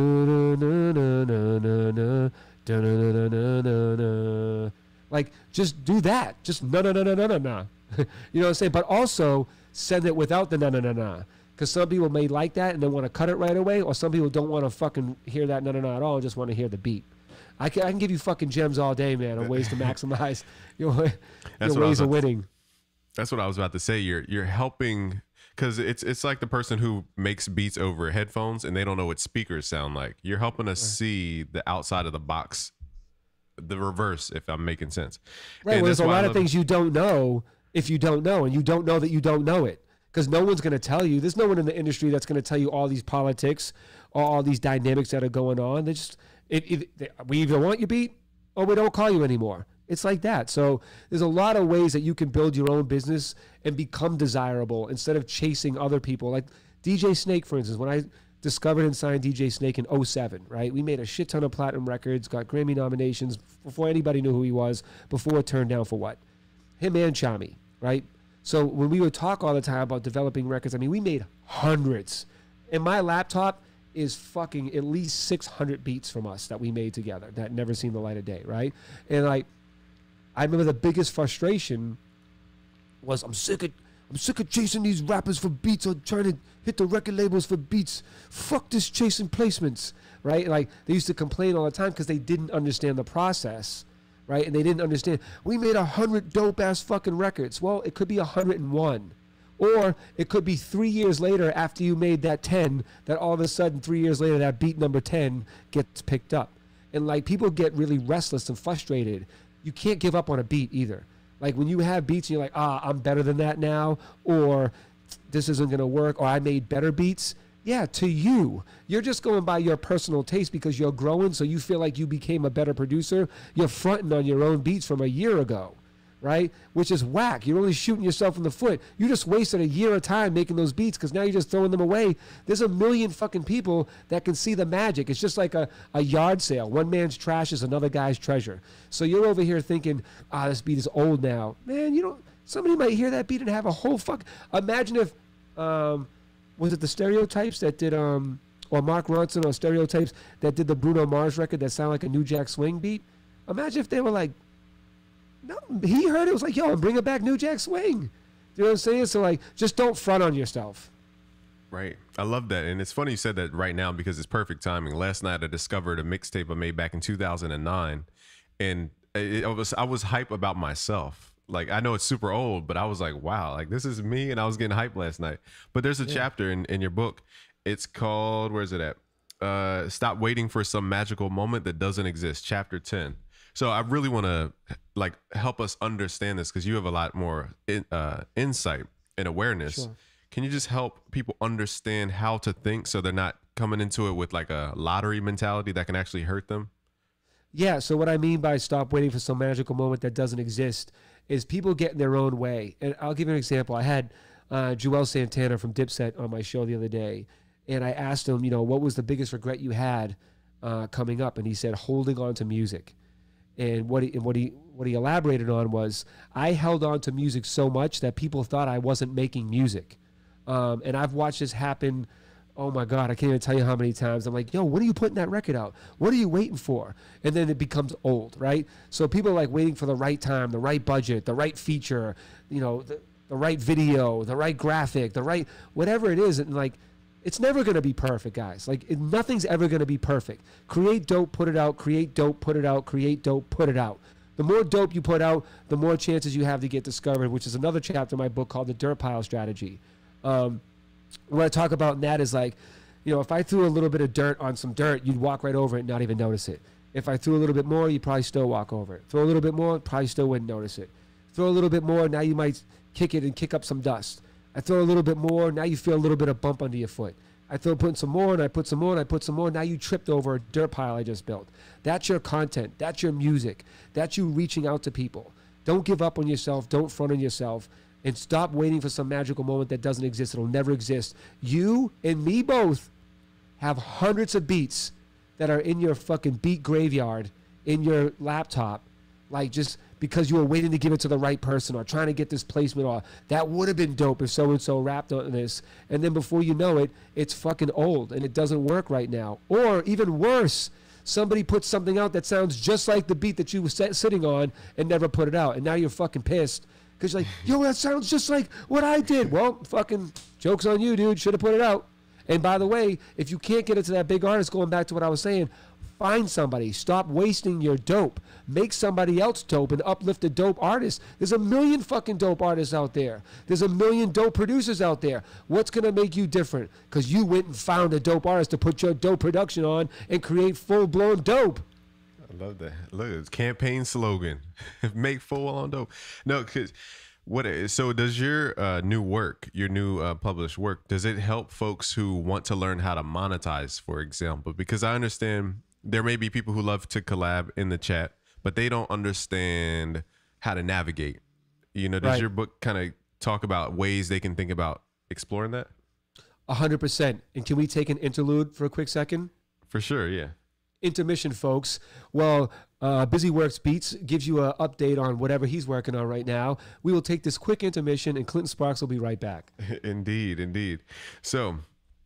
like, just do that. Just no, no, no, no, no, no, no. You know what I'm saying? But also send it without the no, no, no, no. Because some people may like that and they want to cut it right away, or some people don't want to fucking hear that no, no, no at all, and just want to hear the beat. I can, I can give you fucking gems all day, man, on ways to maximize your, your ways of winning. To, that's what I was about to say. You're you're helping, because it's it's like the person who makes beats over headphones and they don't know what speakers sound like. You're helping us right. see the outside of the box, the reverse, if I'm making sense. Right. Well, there's a lot of things you don't know if you don't know, and you don't know that you don't know it. Because no one's going to tell you. There's no one in the industry that's going to tell you all these politics or all these dynamics that are going on. They just, it, it, they, we either want your beat or we don't call you anymore. It's like that. So there's a lot of ways that you can build your own business and become desirable instead of chasing other people. Like D J Snake, for instance, when I discovered and signed D J Snake in oh seven, right? We made a shit ton of platinum records, got Grammy nominations before anybody knew who he was, before it turned down for what? Him and Chami, right? So when we would talk all the time about developing records, I mean, we made hundreds. And my laptop is fucking at least six hundred beats from us that we made together that never seen the light of day, right? And like, I remember the biggest frustration was I'm sick of I'm sick of chasing these rappers for beats or trying to hit the record labels for beats. Fuck this chasing placements, right? Like they used to complain all the time because they didn't understand the process. Right, and they didn't understand. We made a hundred dope ass fucking records. Well, it could be a hundred and one, or it could be three years later after you made that ten, that all of a sudden three years later that beat number ten gets picked up, and like people get really restless and frustrated. You can't give up on a beat either. Like when you have beats and you're like, ah, I'm better than that now, or this isn't gonna work, or I made better beats. Yeah, to you. You're just going by your personal taste because you're growing, so you feel like you became a better producer. You're fronting on your own beats from a year ago, right? Which is whack. You're only shooting yourself in the foot. You just wasted a year of time making those beats because now you're just throwing them away. There's a million fucking people that can see the magic. It's just like a, a yard sale. One man's trash is another guy's treasure. So you're over here thinking, ah, this beat is old now. Man, you don't, somebody might hear that beat and have a whole fuck. Imagine if, um, was it the Stereotypes that did, um, or Mark Ronson or Stereotypes that did the Bruno Mars record that sounded like a New Jack Swing beat? Imagine if they were like, no, he heard it, was like, yo, bring it back New Jack Swing. You know what I'm saying? So like, just don't front on yourself. Right. I love that. And it's funny you said that right now because it's perfect timing. Last night I discovered a mixtape I made back in two thousand nine, and it, it was I was hype about myself. Like, I know it's super old, but I was like, wow, like this is me. And I was getting hyped last night. But there's a yeah. chapter in, in your book. It's called, where's it at? Uh, Stop Waiting for Some Magical Moment That Doesn't Exist. Chapter ten. So I really want to like help us understand this because you have a lot more in, uh, insight and awareness. Sure. Can you just help people understand how to think so they're not coming into it with like a lottery mentality that can actually hurt them? Yeah, so what I mean by stop waiting for some magical moment that doesn't exist is people get in their own way. And I'll give you an example. I had uh, Joel Santana from Dipset on my show the other day, and I asked him, you know, what was the biggest regret you had uh, coming up? And he said, holding on to music. And what he, and what he what he elaborated on was, I held on to music so much that people thought I wasn't making music. Um, and I've watched this happen. Oh my God, I can't even tell you how many times I'm like, yo, when are you putting that record out? What are you waiting for? And then it becomes old, right? So people are like waiting for the right time, the right budget, the right feature, you know, the, the right video, the right graphic, the right, whatever it is. And like, it's never going to be perfect, guys. Like it, nothing's ever going to be perfect. Create dope, put it out, create dope, put it out, create dope, put it out. The more dope you put out, the more chances you have to get discovered, which is another chapter in my book called The Dirt Pile Strategy. Um, What I talk about in that is like, you know, if I threw a little bit of dirt on some dirt, you'd walk right over it and not even notice it. If I threw a little bit more, you'd probably still walk over it. Throw a little bit more, probably still wouldn't notice it. Throw a little bit more, now you might kick it and kick up some dust. I throw a little bit more, now you feel a little bit of bump under your foot. I throw put some more and I put some more and I put some more. Now you tripped over a dirt pile I just built. That's your content. That's your music. That's you reaching out to people. Don't give up on yourself. Don't front on yourself. And stop waiting for some magical moment that doesn't exist. It'll never exist. You and me both have hundreds of beats that are in your fucking beat graveyard in your laptop, like just because you were waiting to give it to the right person or trying to get this placement, or that would have been dope if so-and-so rapped on this. And then before you know it, it's fucking old and it doesn't work right now. Or even worse, somebody puts something out that sounds just like the beat that you were sitting on and never put it out. And now you're fucking pissed. Because you're like, yo, that sounds just like what I did. Well, fucking, Joke's on you, dude. Should have put it out. And by the way, if you can't get into that big artist, going back to what I was saying, find somebody. Stop wasting your dope. Make somebody else dope and uplift a dope artist. There's a million fucking dope artists out there. There's a million dope producers out there. What's going to make you different? Because you went and found a dope artist to put your dope production on and create full-blown dope. I love that. Look, it's campaign slogan. Make full on dope. No, because what is, so does your uh, new work, your new uh, published work, does it help folks who want to learn how to monetize, for example? Because I understand there may be people who love to collab in the chat, but they don't understand how to navigate. You know, does Right. your book kind of talk about ways they can think about exploring that? A hundred percent. And can we take an interlude for a quick second? For sure, yeah. Intermission, folks. Well, uh, Busy Works Beats gives you an update on whatever he's working on right now. We will take this quick intermission, and Clinton Sparks will be right back. Indeed, indeed. So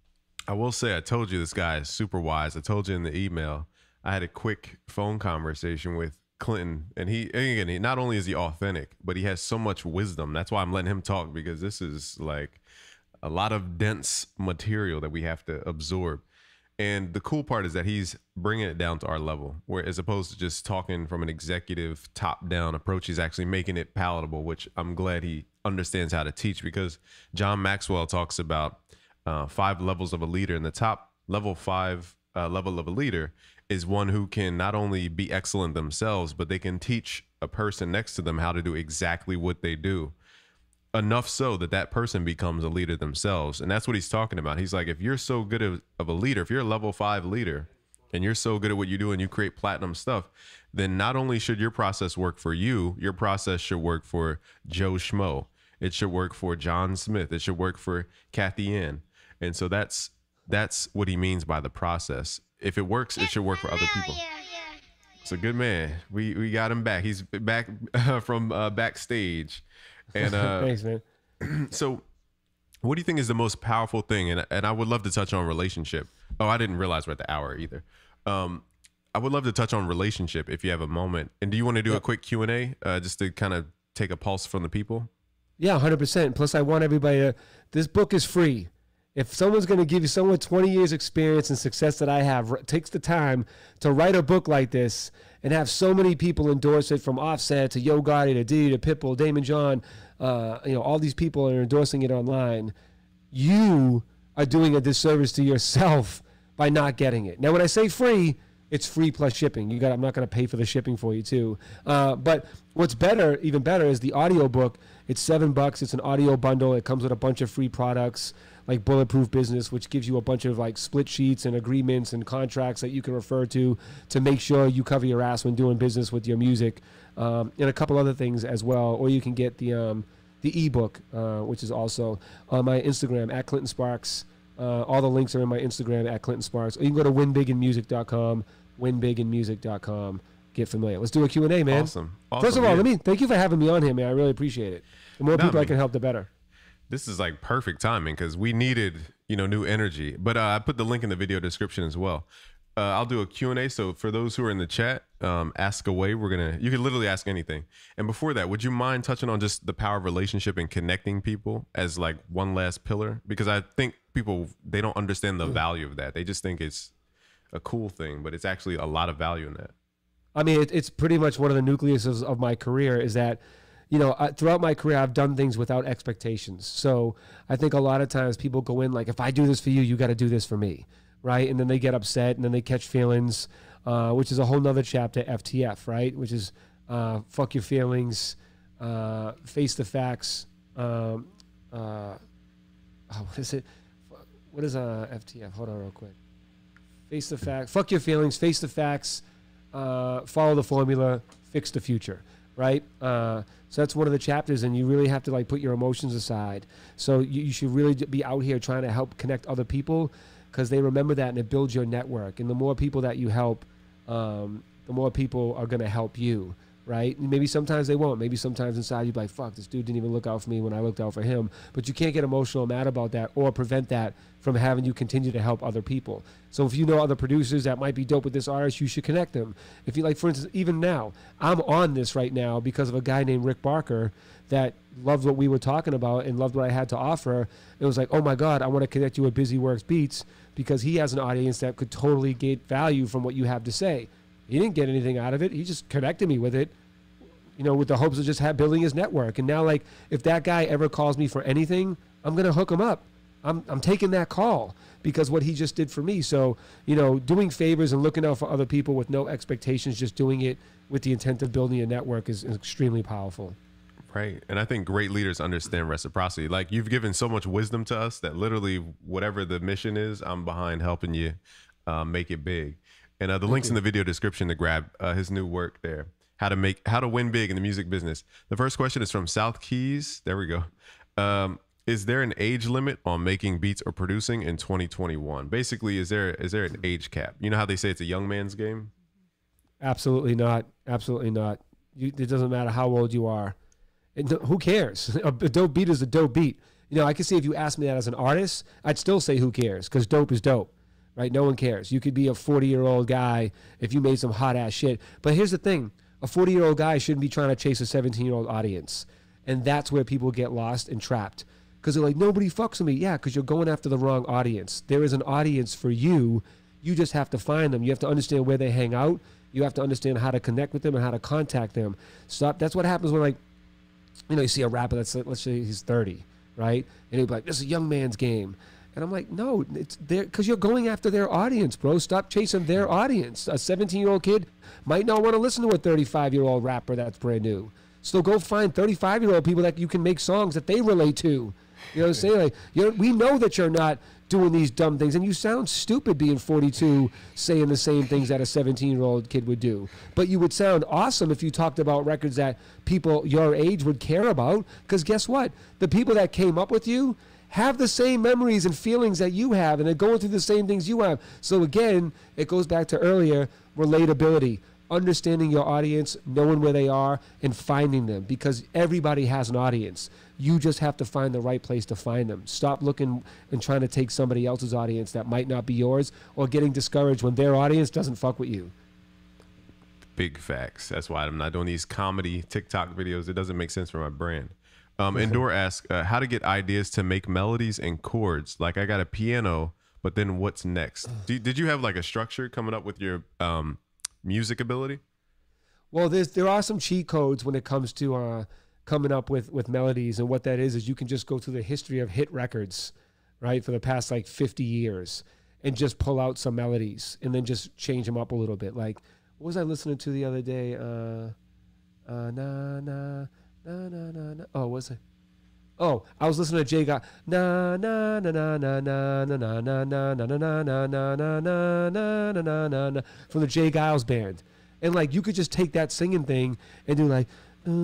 I will say, I told you this guy is super wise. I told you in the email, I had a quick phone conversation with Clinton, and he, again, he, not only is he authentic, but he has so much wisdom. That's why I'm letting him talk, because this is like a lot of dense material that we have to absorb. And the cool part is that he's bringing it down to our level, where as opposed to just talking from an executive top-down approach, he's actually making it palatable, which I'm glad he understands how to teach, because John Maxwell talks about uh, five levels of a leader, and the top level five uh, level of a leader is one who can not only be excellent themselves, but they can teach a person next to them how to do exactly what they do. Enough so that that person becomes a leader themselves. And that's what he's talking about. He's like, if you're so good of, of a leader, if you're a level five leader and you're so good at what you do and you create platinum stuff, then not only should your process work for you, your process should work for Joe Schmo. It should work for John Smith. It should work for Kathy Ann. And so that's that's what he means by the process. If it works, it should work for other people. So good man. We we got him back. He's back uh, from uh, backstage. And uh, Thanks, man. So what do you think is the most powerful thing? And, and I would love to touch on relationship. Oh, I didn't realize we're at the hour either. Um, I would love to touch on relationship if you have a moment. And do you want to do Yep. a quick Q and A uh, just to kind of take a pulse from the people? Yeah, one hundred percent. Plus, I want everybody to, this book is free. If someone's going to give you someone with twenty years experience and success that I have, r- takes the time to write a book like this and have so many people endorse it, from Offset to Yo Gotti to Diddy to Pitbull, Damon John, uh, you know, all these people are endorsing it online. You are doing a disservice to yourself by not getting it. Now, when I say free, it's free plus shipping. You got. I'm not going to pay for the shipping for you too. Uh, but what's better, even better, is the audio book. It's seven bucks. It's an audio bundle. It comes with a bunch of free products like Bulletproof Business, which gives you a bunch of like split sheets and agreements and contracts that you can refer to to make sure you cover your ass when doing business with your music, um, and a couple other things as well. Or you can get the um, the ebook, uh, which is also on my Instagram at Clinton Sparks. Uh, all the links are in my Instagram at Clinton Sparks. Or you can go to win big in music dot com, win big in music dot com. Get familiar. Let's do a Q and A, man. Awesome. Awesome. First of all, Yeah. let me thank you for having me on here, man. I really appreciate it. The more No, people I man. can help, the better. This is like perfect timing because we needed, you know, new energy. But uh, I put the link in the video description as well. Uh, I'll do a Q and A. So for those who are in the chat, um, ask away. We're going to, you can literally ask anything. And before that, would you mind touching on just the power of relationship and connecting people as like one last pillar? Because I think people, they don't understand the value of that. They just think it's a cool thing, but it's actually a lot of value in that. I mean, it, it's pretty much one of the nucleuses of my career is that, you know, I, throughout my career, I've done things without expectations. So I think a lot of times people go in like, if I do this for you, you got to do this for me. Right. And then they get upset and then they catch feelings, uh, which is a whole nother chapter, F T F, right? Which is uh, fuck your feelings, uh, face the facts. Um, uh, oh, what is it? What is uh, F T F? Hold on real quick. Face the facts. Fuck your feelings. Face the facts. Uh, follow the formula. Fix the future. Right. Uh, so that's one of the chapters, and you really have to like put your emotions aside. So you, you should really be out here trying to help connect other people, because they remember that and it builds your network. And the more people that you help, um, the more people are going to help you. right? And maybe sometimes they won't. Maybe sometimes inside you'd be like, fuck, this dude didn't even look out for me when I looked out for him. But you can't get emotional and mad about that or prevent that from having you continue to help other people. So if you know other producers that might be dope with this artist, you should connect them. If you like, for instance, even now, I'm on this right now because of a guy named Rick Barker that loved what we were talking about and loved what I had to offer. It was like, oh my God, I want to connect you with Busy Works Beats because he has an audience that could totally get value from what you have to say. He didn't get anything out of it. He just connected me with it, you know, with the hopes of just have, building his network. And now, like, if that guy ever calls me for anything, I'm going to hook him up. I'm I'm taking that call because what he just did for me. So, you know, doing favors and looking out for other people with no expectations, just doing it with the intent of building a network is, is extremely powerful. Right. And I think great leaders understand reciprocity. Like, you've given so much wisdom to us that literally whatever the mission is, I'm behind helping you uh, make it big. And uh, the link's in the video description to grab uh, his new work there. How to make, how to win big in the music business. The first question is from South Keys. There we go. Um, is there an age limit on making beats or producing in twenty twenty-one? Basically, is there is there an age cap? You know how they say it's a young man's game? Absolutely not. Absolutely not. You, it doesn't matter how old you are. And who cares? A dope beat is a dope beat. You know, I can see if you asked me that as an artist, I'd still say who cares, because dope is dope, right? No one cares. You could be a forty-year-old guy if you made some hot-ass shit. But here's the thing. A forty-year-old guy shouldn't be trying to chase a seventeen-year-old audience. And that's where people get lost and trapped. Because they're like, nobody fucks with me. Yeah, because you're going after the wrong audience. There is an audience for you. You just have to find them. You have to understand where they hang out. You have to understand how to connect with them and how to contact them. Stop. That's what happens when, like, you know, you see a rapper that's, let's say he's thirty, right? And he'll be like, this is a young man's game. And I'm like, no, it's there because you're going after their audience, bro. Stop chasing their audience. A seventeen-year-old kid might not want to listen to a thirty-five-year-old rapper that's brand new. So go find thirty-five-year-old people that you can make songs that they relate to. You know what I'm saying? Like, you're, we know that you're not doing these dumb things, and you sound stupid being forty-two saying the same things that a seventeen-year-old kid would do. But you would sound awesome if you talked about records that people your age would care about, because guess what? The people that came up with you have the same memories and feelings that you have, and they're going through the same things you have. So again, it goes back to earlier, relatability. Understanding your audience, knowing where they are, and finding them, because everybody has an audience. You just have to find the right place to find them. Stop looking and trying to take somebody else's audience that might not be yours, or getting discouraged when their audience doesn't fuck with you. Big facts. That's why I'm not doing these comedy TikTok videos. It doesn't make sense for my brand. Um, Endor asks, uh, how to get ideas to make melodies and chords. Like, I got a piano, but then what's next? Did, did you have like a structure coming up with your um, music ability? Well, there's there are some cheat codes when it comes to uh, coming up with, with melodies, and what that is is you can just go through the history of hit records, right, for the past like fifty years, and just pull out some melodies and then just change them up a little bit. Like, what was I listening to the other day? Uh, uh, na na na na na na. Oh, was it? Oh, I was listening to Jay Giles. Na na na na na na na na na na na na na na na na na na na na from the Jay Giles band, and like you could just take that singing thing and do like,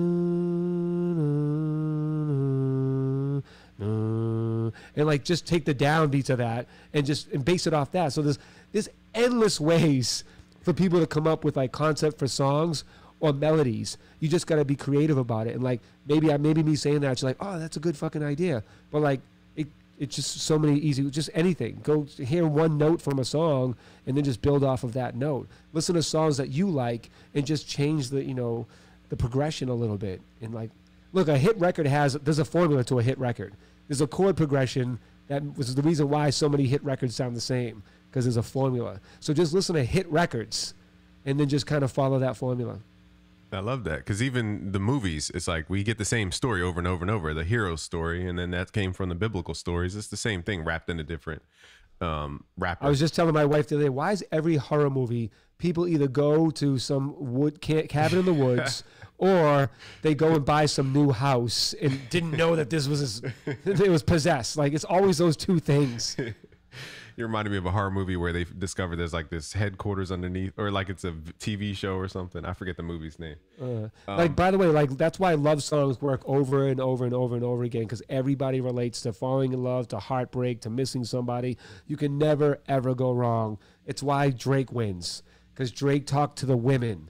and like just take the downbeats of that and just and base it off that. So there's there's endless ways for people to come up with like concept for songs or melodies. You just got to be creative about it. And like maybe I maybe me saying that, you're like, oh, that's a good fucking idea. But like it it's just so many easy, just anything. Go hear one note from a song and then just build off of that note. Listen to songs that you like and just change the, you know, the progression a little bit. And like, look, a hit record has, there's a formula to a hit record. There's a chord progression. That was the reason why so many hit records sound the same, because there's a formula. So just listen to hit records and then just kind of follow that formula. I love that, because even the movies, it's like we get the same story over and over and over, the hero story, and then that came from the biblical stories. It's the same thing wrapped into different um, rappers. I was just telling my wife the other day, why is every horror movie people either go to some wood ca- cabin in the woods or they go and buy some new house and didn't know that this was it was possessed? Like, it's always those two things. You reminded me of a horror movie where they discovered there's like this headquarters underneath, or like it's a T V show or something. I forget the movie's name. Uh, um, like, by the way, like that's why love songs work over and over and over and over again, because everybody relates to falling in love, to heartbreak, to missing somebody. You can never, ever go wrong. It's why Drake wins, because Drake talked to the women.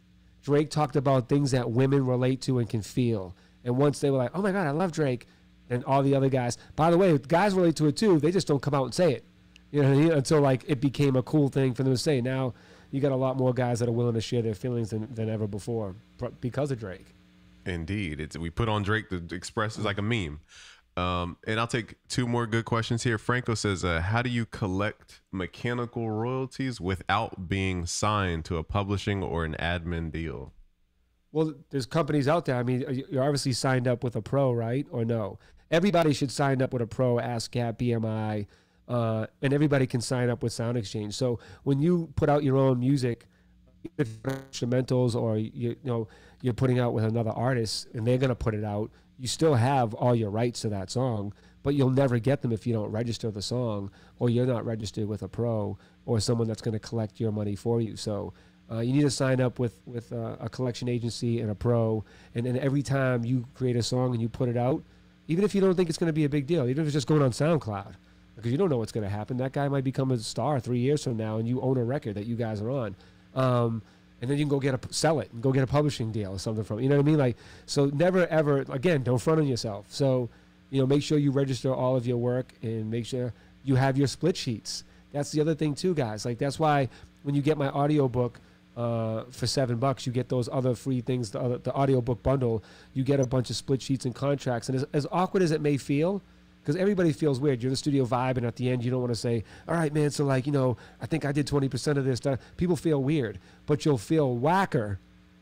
Drake talked about things that women relate to and can feel. And once they were like, oh my God, I love Drake. And all the other guys, by the way, guys relate to it too. They just don't come out and say it. You know what I mean? Until like it became a cool thing for them to say. Now you got a lot more guys that are willing to share their feelings than, than ever before because of Drake. Indeed. It's, we put on Drake to express is like a meme. Um, and I'll take two more good questions here. Franco says, uh, how do you collect mechanical royalties without being signed to a publishing or an admin deal? Well, there's companies out there. I mean, you're obviously signed up with a pro, right? Or no? Everybody should sign up with a pro, ASCAP, B M I, uh, and everybody can sign up with Sound Exchange. So when you put out your own music, instrumentals, or you, you know you're putting out with another artist, and they're gonna put it out, you still have all your rights to that song, but you'll never get them if you don't register the song, or you're not registered with a pro or someone that's going to collect your money for you. So uh, you need to sign up with with uh, a collection agency and a pro, and then every time you create a song and you put it out, even if you don't think it's going to be a big deal, even if it's just going on SoundCloud, because you don't know what's going to happen, that guy might become a star three years from now, and you own a record that you guys are on. Um, and then you can go get a sell it and go get a publishing deal or something from it. You know what I mean? Like, so never ever again, don't front on yourself. So, you know, make sure you register all of your work and make sure you have your split sheets. That's the other thing too, guys. Like, that's why when you get my audio book uh, for seven bucks, you get those other free things. The other, the audio book bundle, you get a bunch of split sheets and contracts. And as, as awkward as it may feel, because everybody feels weird. You're in the studio vibe, and at the end, you don't want to say, all right, man, so like, you know, I think I did twenty percent of this. People feel weird, but you'll feel whacker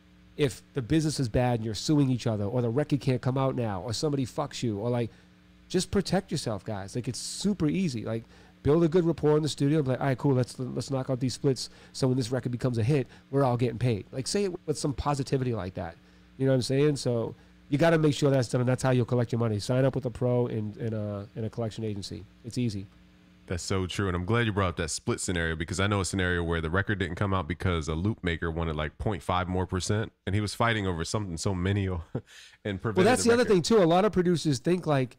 if the business is bad and you're suing each other, or the record can't come out now, or somebody fucks you, or like, just protect yourself, guys. Like, it's super easy. Like, build a good rapport in the studio. Be like, all right, cool, let's let's knock out these splits, so when this record becomes a hit, we're all getting paid. Like, say it with some positivity like that. You know what I'm saying? So you got to make sure that's done, and that's how you'll collect your money. Sign up with a pro in, in, a, in a collection agency. It's easy. That's so true. And I'm glad you brought up that split scenario, because I know a scenario where the record didn't come out because a loop maker wanted like zero point five more percent, and he was fighting over something so menial and prevented. Well, that's the, the record. other thing too. A lot of producers think like,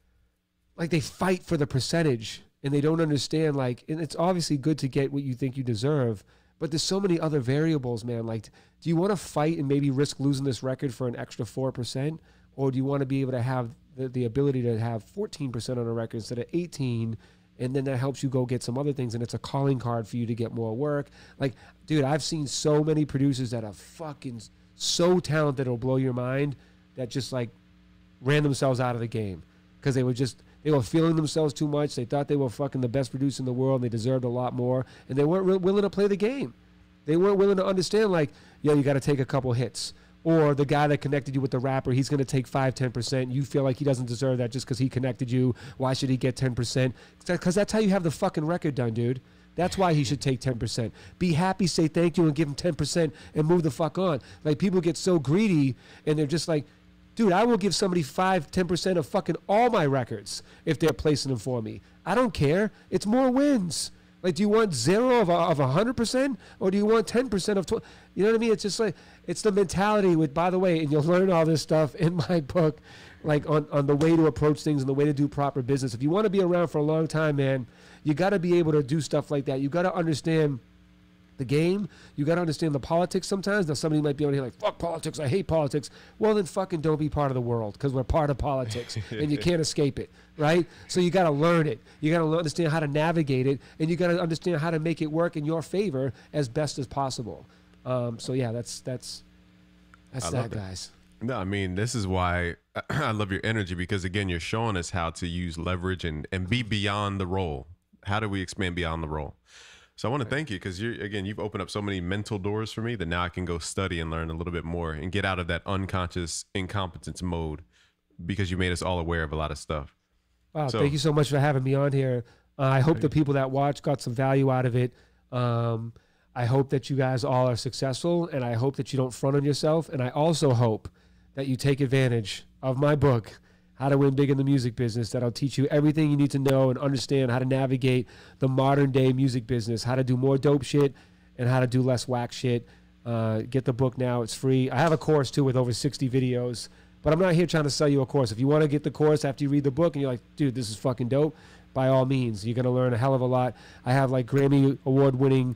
like they fight for the percentage, and they don't understand, like, and it's obviously good to get what you think you deserve, but there's so many other variables, man. Like, do you want to fight and maybe risk losing this record for an extra four percent? Or do you want to be able to have the, the ability to have fourteen percent on a record instead of eighteen, and then that helps you go get some other things, and it's a calling card for you to get more work? Like, dude, I've seen so many producers that are fucking so talented, it'll blow your mind, that just, like, ran themselves out of the game. Because they were just, they were feeling themselves too much. They thought they were fucking the best producer in the world, and they deserved a lot more, and they weren't re- willing to play the game. They weren't willing to understand, like, yo, you got to take a couple hits. Or the guy that connected you with the rapper, he's going to take five, ten percent. You feel like he doesn't deserve that just because he connected you. Why should he get ten percent? Because that's how you have the fucking record done, dude. That's why he should take ten percent. Be happy, say thank you, and give him ten percent and move the fuck on. Like, people get so greedy, and they're just like, dude, I will give somebody five, ten percent of fucking all my records if they're placing them for me. I don't care. It's more wins. Like, do you want zero of a, of one hundred percent, or do you want ten percent of twenty? You know what I mean? It's just like, it's the mentality with, by the way, and you'll learn all this stuff in my book, like on, on the way to approach things and the way to do proper business. If you want to be around for a long time, man, you got to be able to do stuff like that. You got to understand the game. You got to understand the politics sometimes. Now, somebody might be on here like, fuck politics, I hate politics. Well, then fucking don't be part of the world, because we're part of politics and you can't escape it, right? So you got to learn it. You got to understand how to navigate it, and you got to understand how to make it work in your favor as best as possible. Um, so yeah, that's that's that's that, guys. No, I mean, this is why I love your energy, because again, you're showing us how to use leverage and, and be beyond the role. How do we expand beyond the role? So I want to thank you, because you're, again, you've opened up so many mental doors for me that now I can go study and learn a little bit more and get out of that unconscious incompetence mode, because you made us all aware of a lot of stuff. Wow, so, thank you so much for having me on here. Uh, I hope the people that watch got some value out of it. Um, I hope that you guys all are successful, and I hope that you don't front on yourself. And I also hope that you take advantage of my book, How to Win Big in the Music Business. That'll teach you everything you need to know and understand how to navigate the modern day music business, how to do more dope shit and how to do less whack shit. Uh, get the book now. It's free. I have a course too with over sixty videos, but I'm not here trying to sell you a course. If you want to get the course after you read the book and you're like, dude, this is fucking dope, by all means, you're going to learn a hell of a lot. I have like Grammy award winning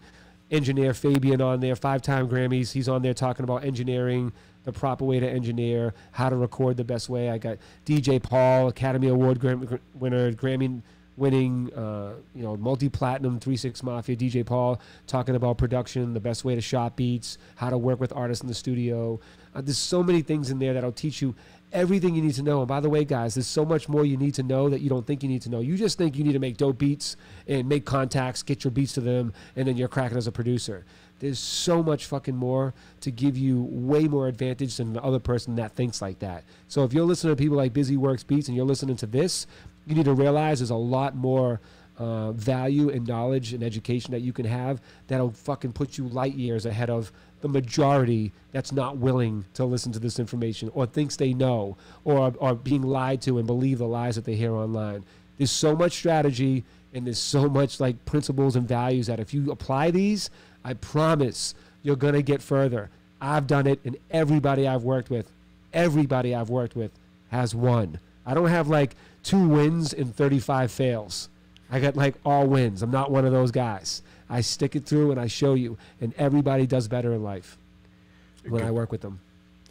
engineer Fabian on there, five-time Grammys. He's on there talking about engineering, the proper way to engineer, how to record the best way. I got D J Paul, Academy Award Gram- winner, Grammy winning, uh, you know, multi-platinum three six Mafia, D J Paul, talking about production, the best way to shot beats, how to work with artists in the studio. Uh, there's so many things in there that'll teach you everything you need to know. And by the way, guys, there's so much more you need to know that you don't think you need to know. You just think you need to make dope beats and make contacts, get your beats to them, and then you're cracking as a producer. There's so much fucking more to give you way more advantage than the other person that thinks like that. So if you're listening to people like Busy Works Beats and you're listening to this, you need to realize there's a lot more uh, value and knowledge and education that you can have that'll fucking put you light years ahead of the majority that's not willing to listen to this information or thinks they know or are being lied to and believe the lies that they hear online. There's so much strategy and there's so much like principles and values that if you apply these, I promise you're going to get further. I've done it, and everybody I've worked with, everybody I've worked with has won. I don't have like two wins and thirty-five fails. I got like all wins. I'm not one of those guys. I stick it through and I show you, and everybody does better in life when Good. I work with them.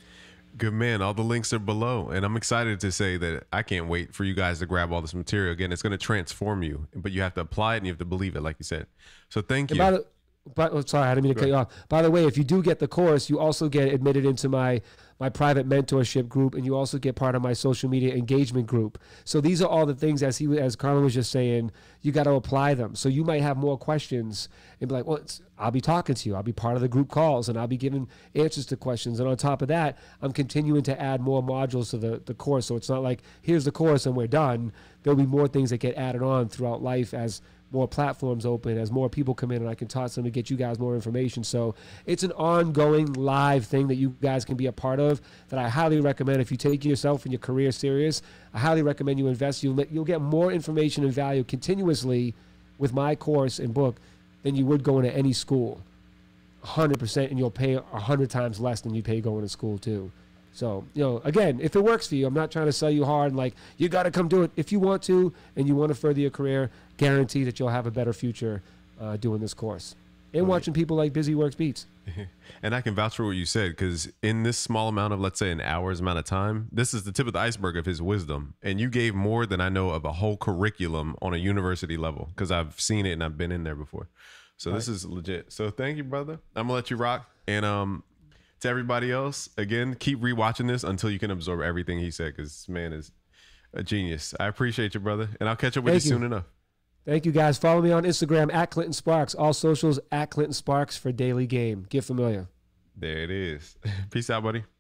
Good man. All the links are below, and I'm excited to say that I can't wait for you guys to grab all this material. Again, it's going to transform you, but you have to apply it and you have to believe it, like you said. So thank And you. by the, but oh, sorry, I didn't mean to cut you off. By the way, if you do get the course, you also get admitted into my my private mentorship group, and you also get part of my social media engagement group. So these are all the things, as he as Carmen was just saying, you got to apply them. So you might have more questions and be like, well, it's, I'll be talking to you. I'll be part of the group calls, and I'll be giving answers to questions. And on top of that, I'm continuing to add more modules to the, the course. So it's not like, here's the course and we're done. There'll be more things that get added on throughout life as more platforms open, as more people come in, and I can talk to them to get you guys more information. So it's an ongoing live thing that you guys can be a part of that I highly recommend. If you take yourself and your career serious, I highly recommend you invest. You'll, you'll get more information and value continuously with my course and book than you would going to any school. one hundred percent, and you'll pay one hundred times less than you pay going to school too. So, you know, again, if it works for you, I'm not trying to sell you hard and like, you got to come do it. If you want to and you want to further your career, guarantee that you'll have a better future uh, doing this course and Right. watching people like Busy Works Beats. And I can vouch for what you said, because in this small amount of, let's say, an hour's amount of time, this is the tip of the iceberg of his wisdom. And you gave more than I know of a whole curriculum on a university level, because I've seen it and I've been in there before. So right. This is legit. So thank you, brother. I'm gonna let you rock. And um, to everybody else, again, keep rewatching this until you can absorb everything he said, because this man is a genius. I appreciate you, brother. And I'll catch up with Thank you you soon enough. Thank you, guys. Follow me on Instagram at Clinton Sparks. All socials at Clinton Sparks for daily game. Get familiar. There it is. Peace out, buddy.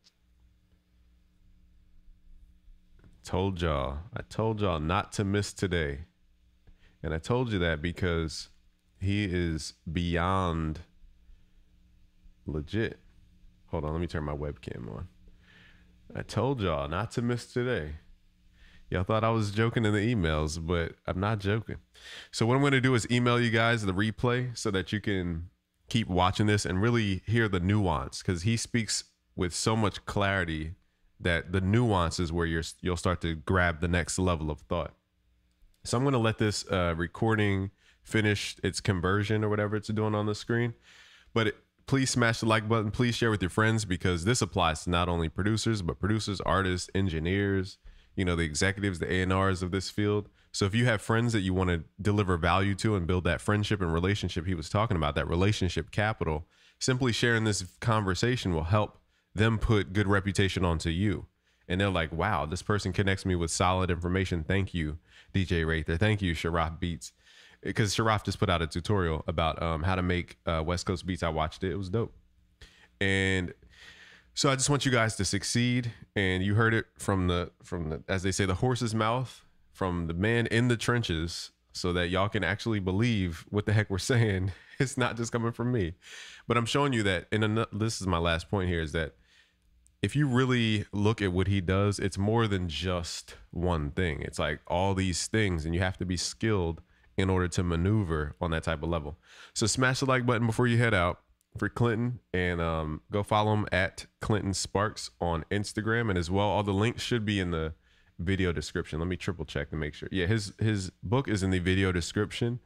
Told y'all. I told y'all not to miss today. And I told you that because he is beyond legit. Hold on, let me turn my webcam on. I told y'all not to miss today. Y'all thought I was joking in the emails, but I'm not joking. So what I'm going to do is email you guys the replay so that you can keep watching this and really hear the nuance, because he speaks with so much clarity that the nuance is where you're, you'll start to grab the next level of thought. So I'm going to let this uh, recording finish its conversion or whatever it's doing on the screen. But it, please smash the like button. Please share with your friends, because this applies to not only producers, but producers, artists, engineers, you know, the executives, the A and Rs of this field. So if you have friends that you want to deliver value to and build that friendship and relationship he was talking about, that relationship capital, simply sharing this conversation will help them put good reputation onto you. And they're like, wow, this person connects me with solid information. Thank you, D J Rather. Thank you, Sharaf Beats. Because Sharaf just put out a tutorial about um, how to make uh, West Coast beats. I watched it. It was dope. And so I just want you guys to succeed. And you heard it from the, from the, as they say, the horse's mouth, from the man in the trenches, so that y'all can actually believe what the heck we're saying. It's not just coming from me. But I'm showing you that, and this is my last point here, is that if you really look at what he does, it's more than just one thing. It's like all these things, and you have to be skilled in order to maneuver on that type of level. So smash the like button before you head out for Clinton, and um, go follow him at Clinton Sparks on Instagram. And as well, all the links should be in the video description. Let me triple check to make sure. Yeah, his his book is in the video description,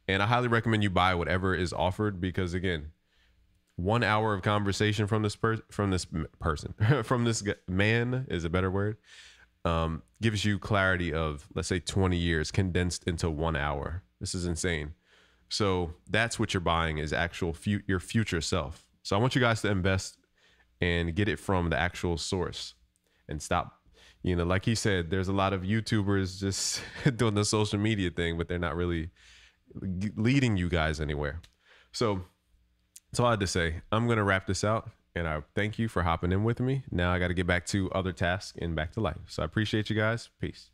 And I highly recommend you buy whatever is offered because, again, one hour of conversation from this per- from this m- person, from this g- man is a better word, um, gives you clarity of, let's say, twenty years condensed into one hour. This is insane. So that's what you're buying is actual fu- your future self. So I want you guys to invest and get it from the actual source and stop. You know, like he said, there's a lot of YouTubers just doing the social media thing, but they're not really leading you guys anywhere. So that's all I had to say. I'm going to wrap this out, and I thank you for hopping in with me. Now I got to get back to other tasks and back to life. So I appreciate you guys. Peace.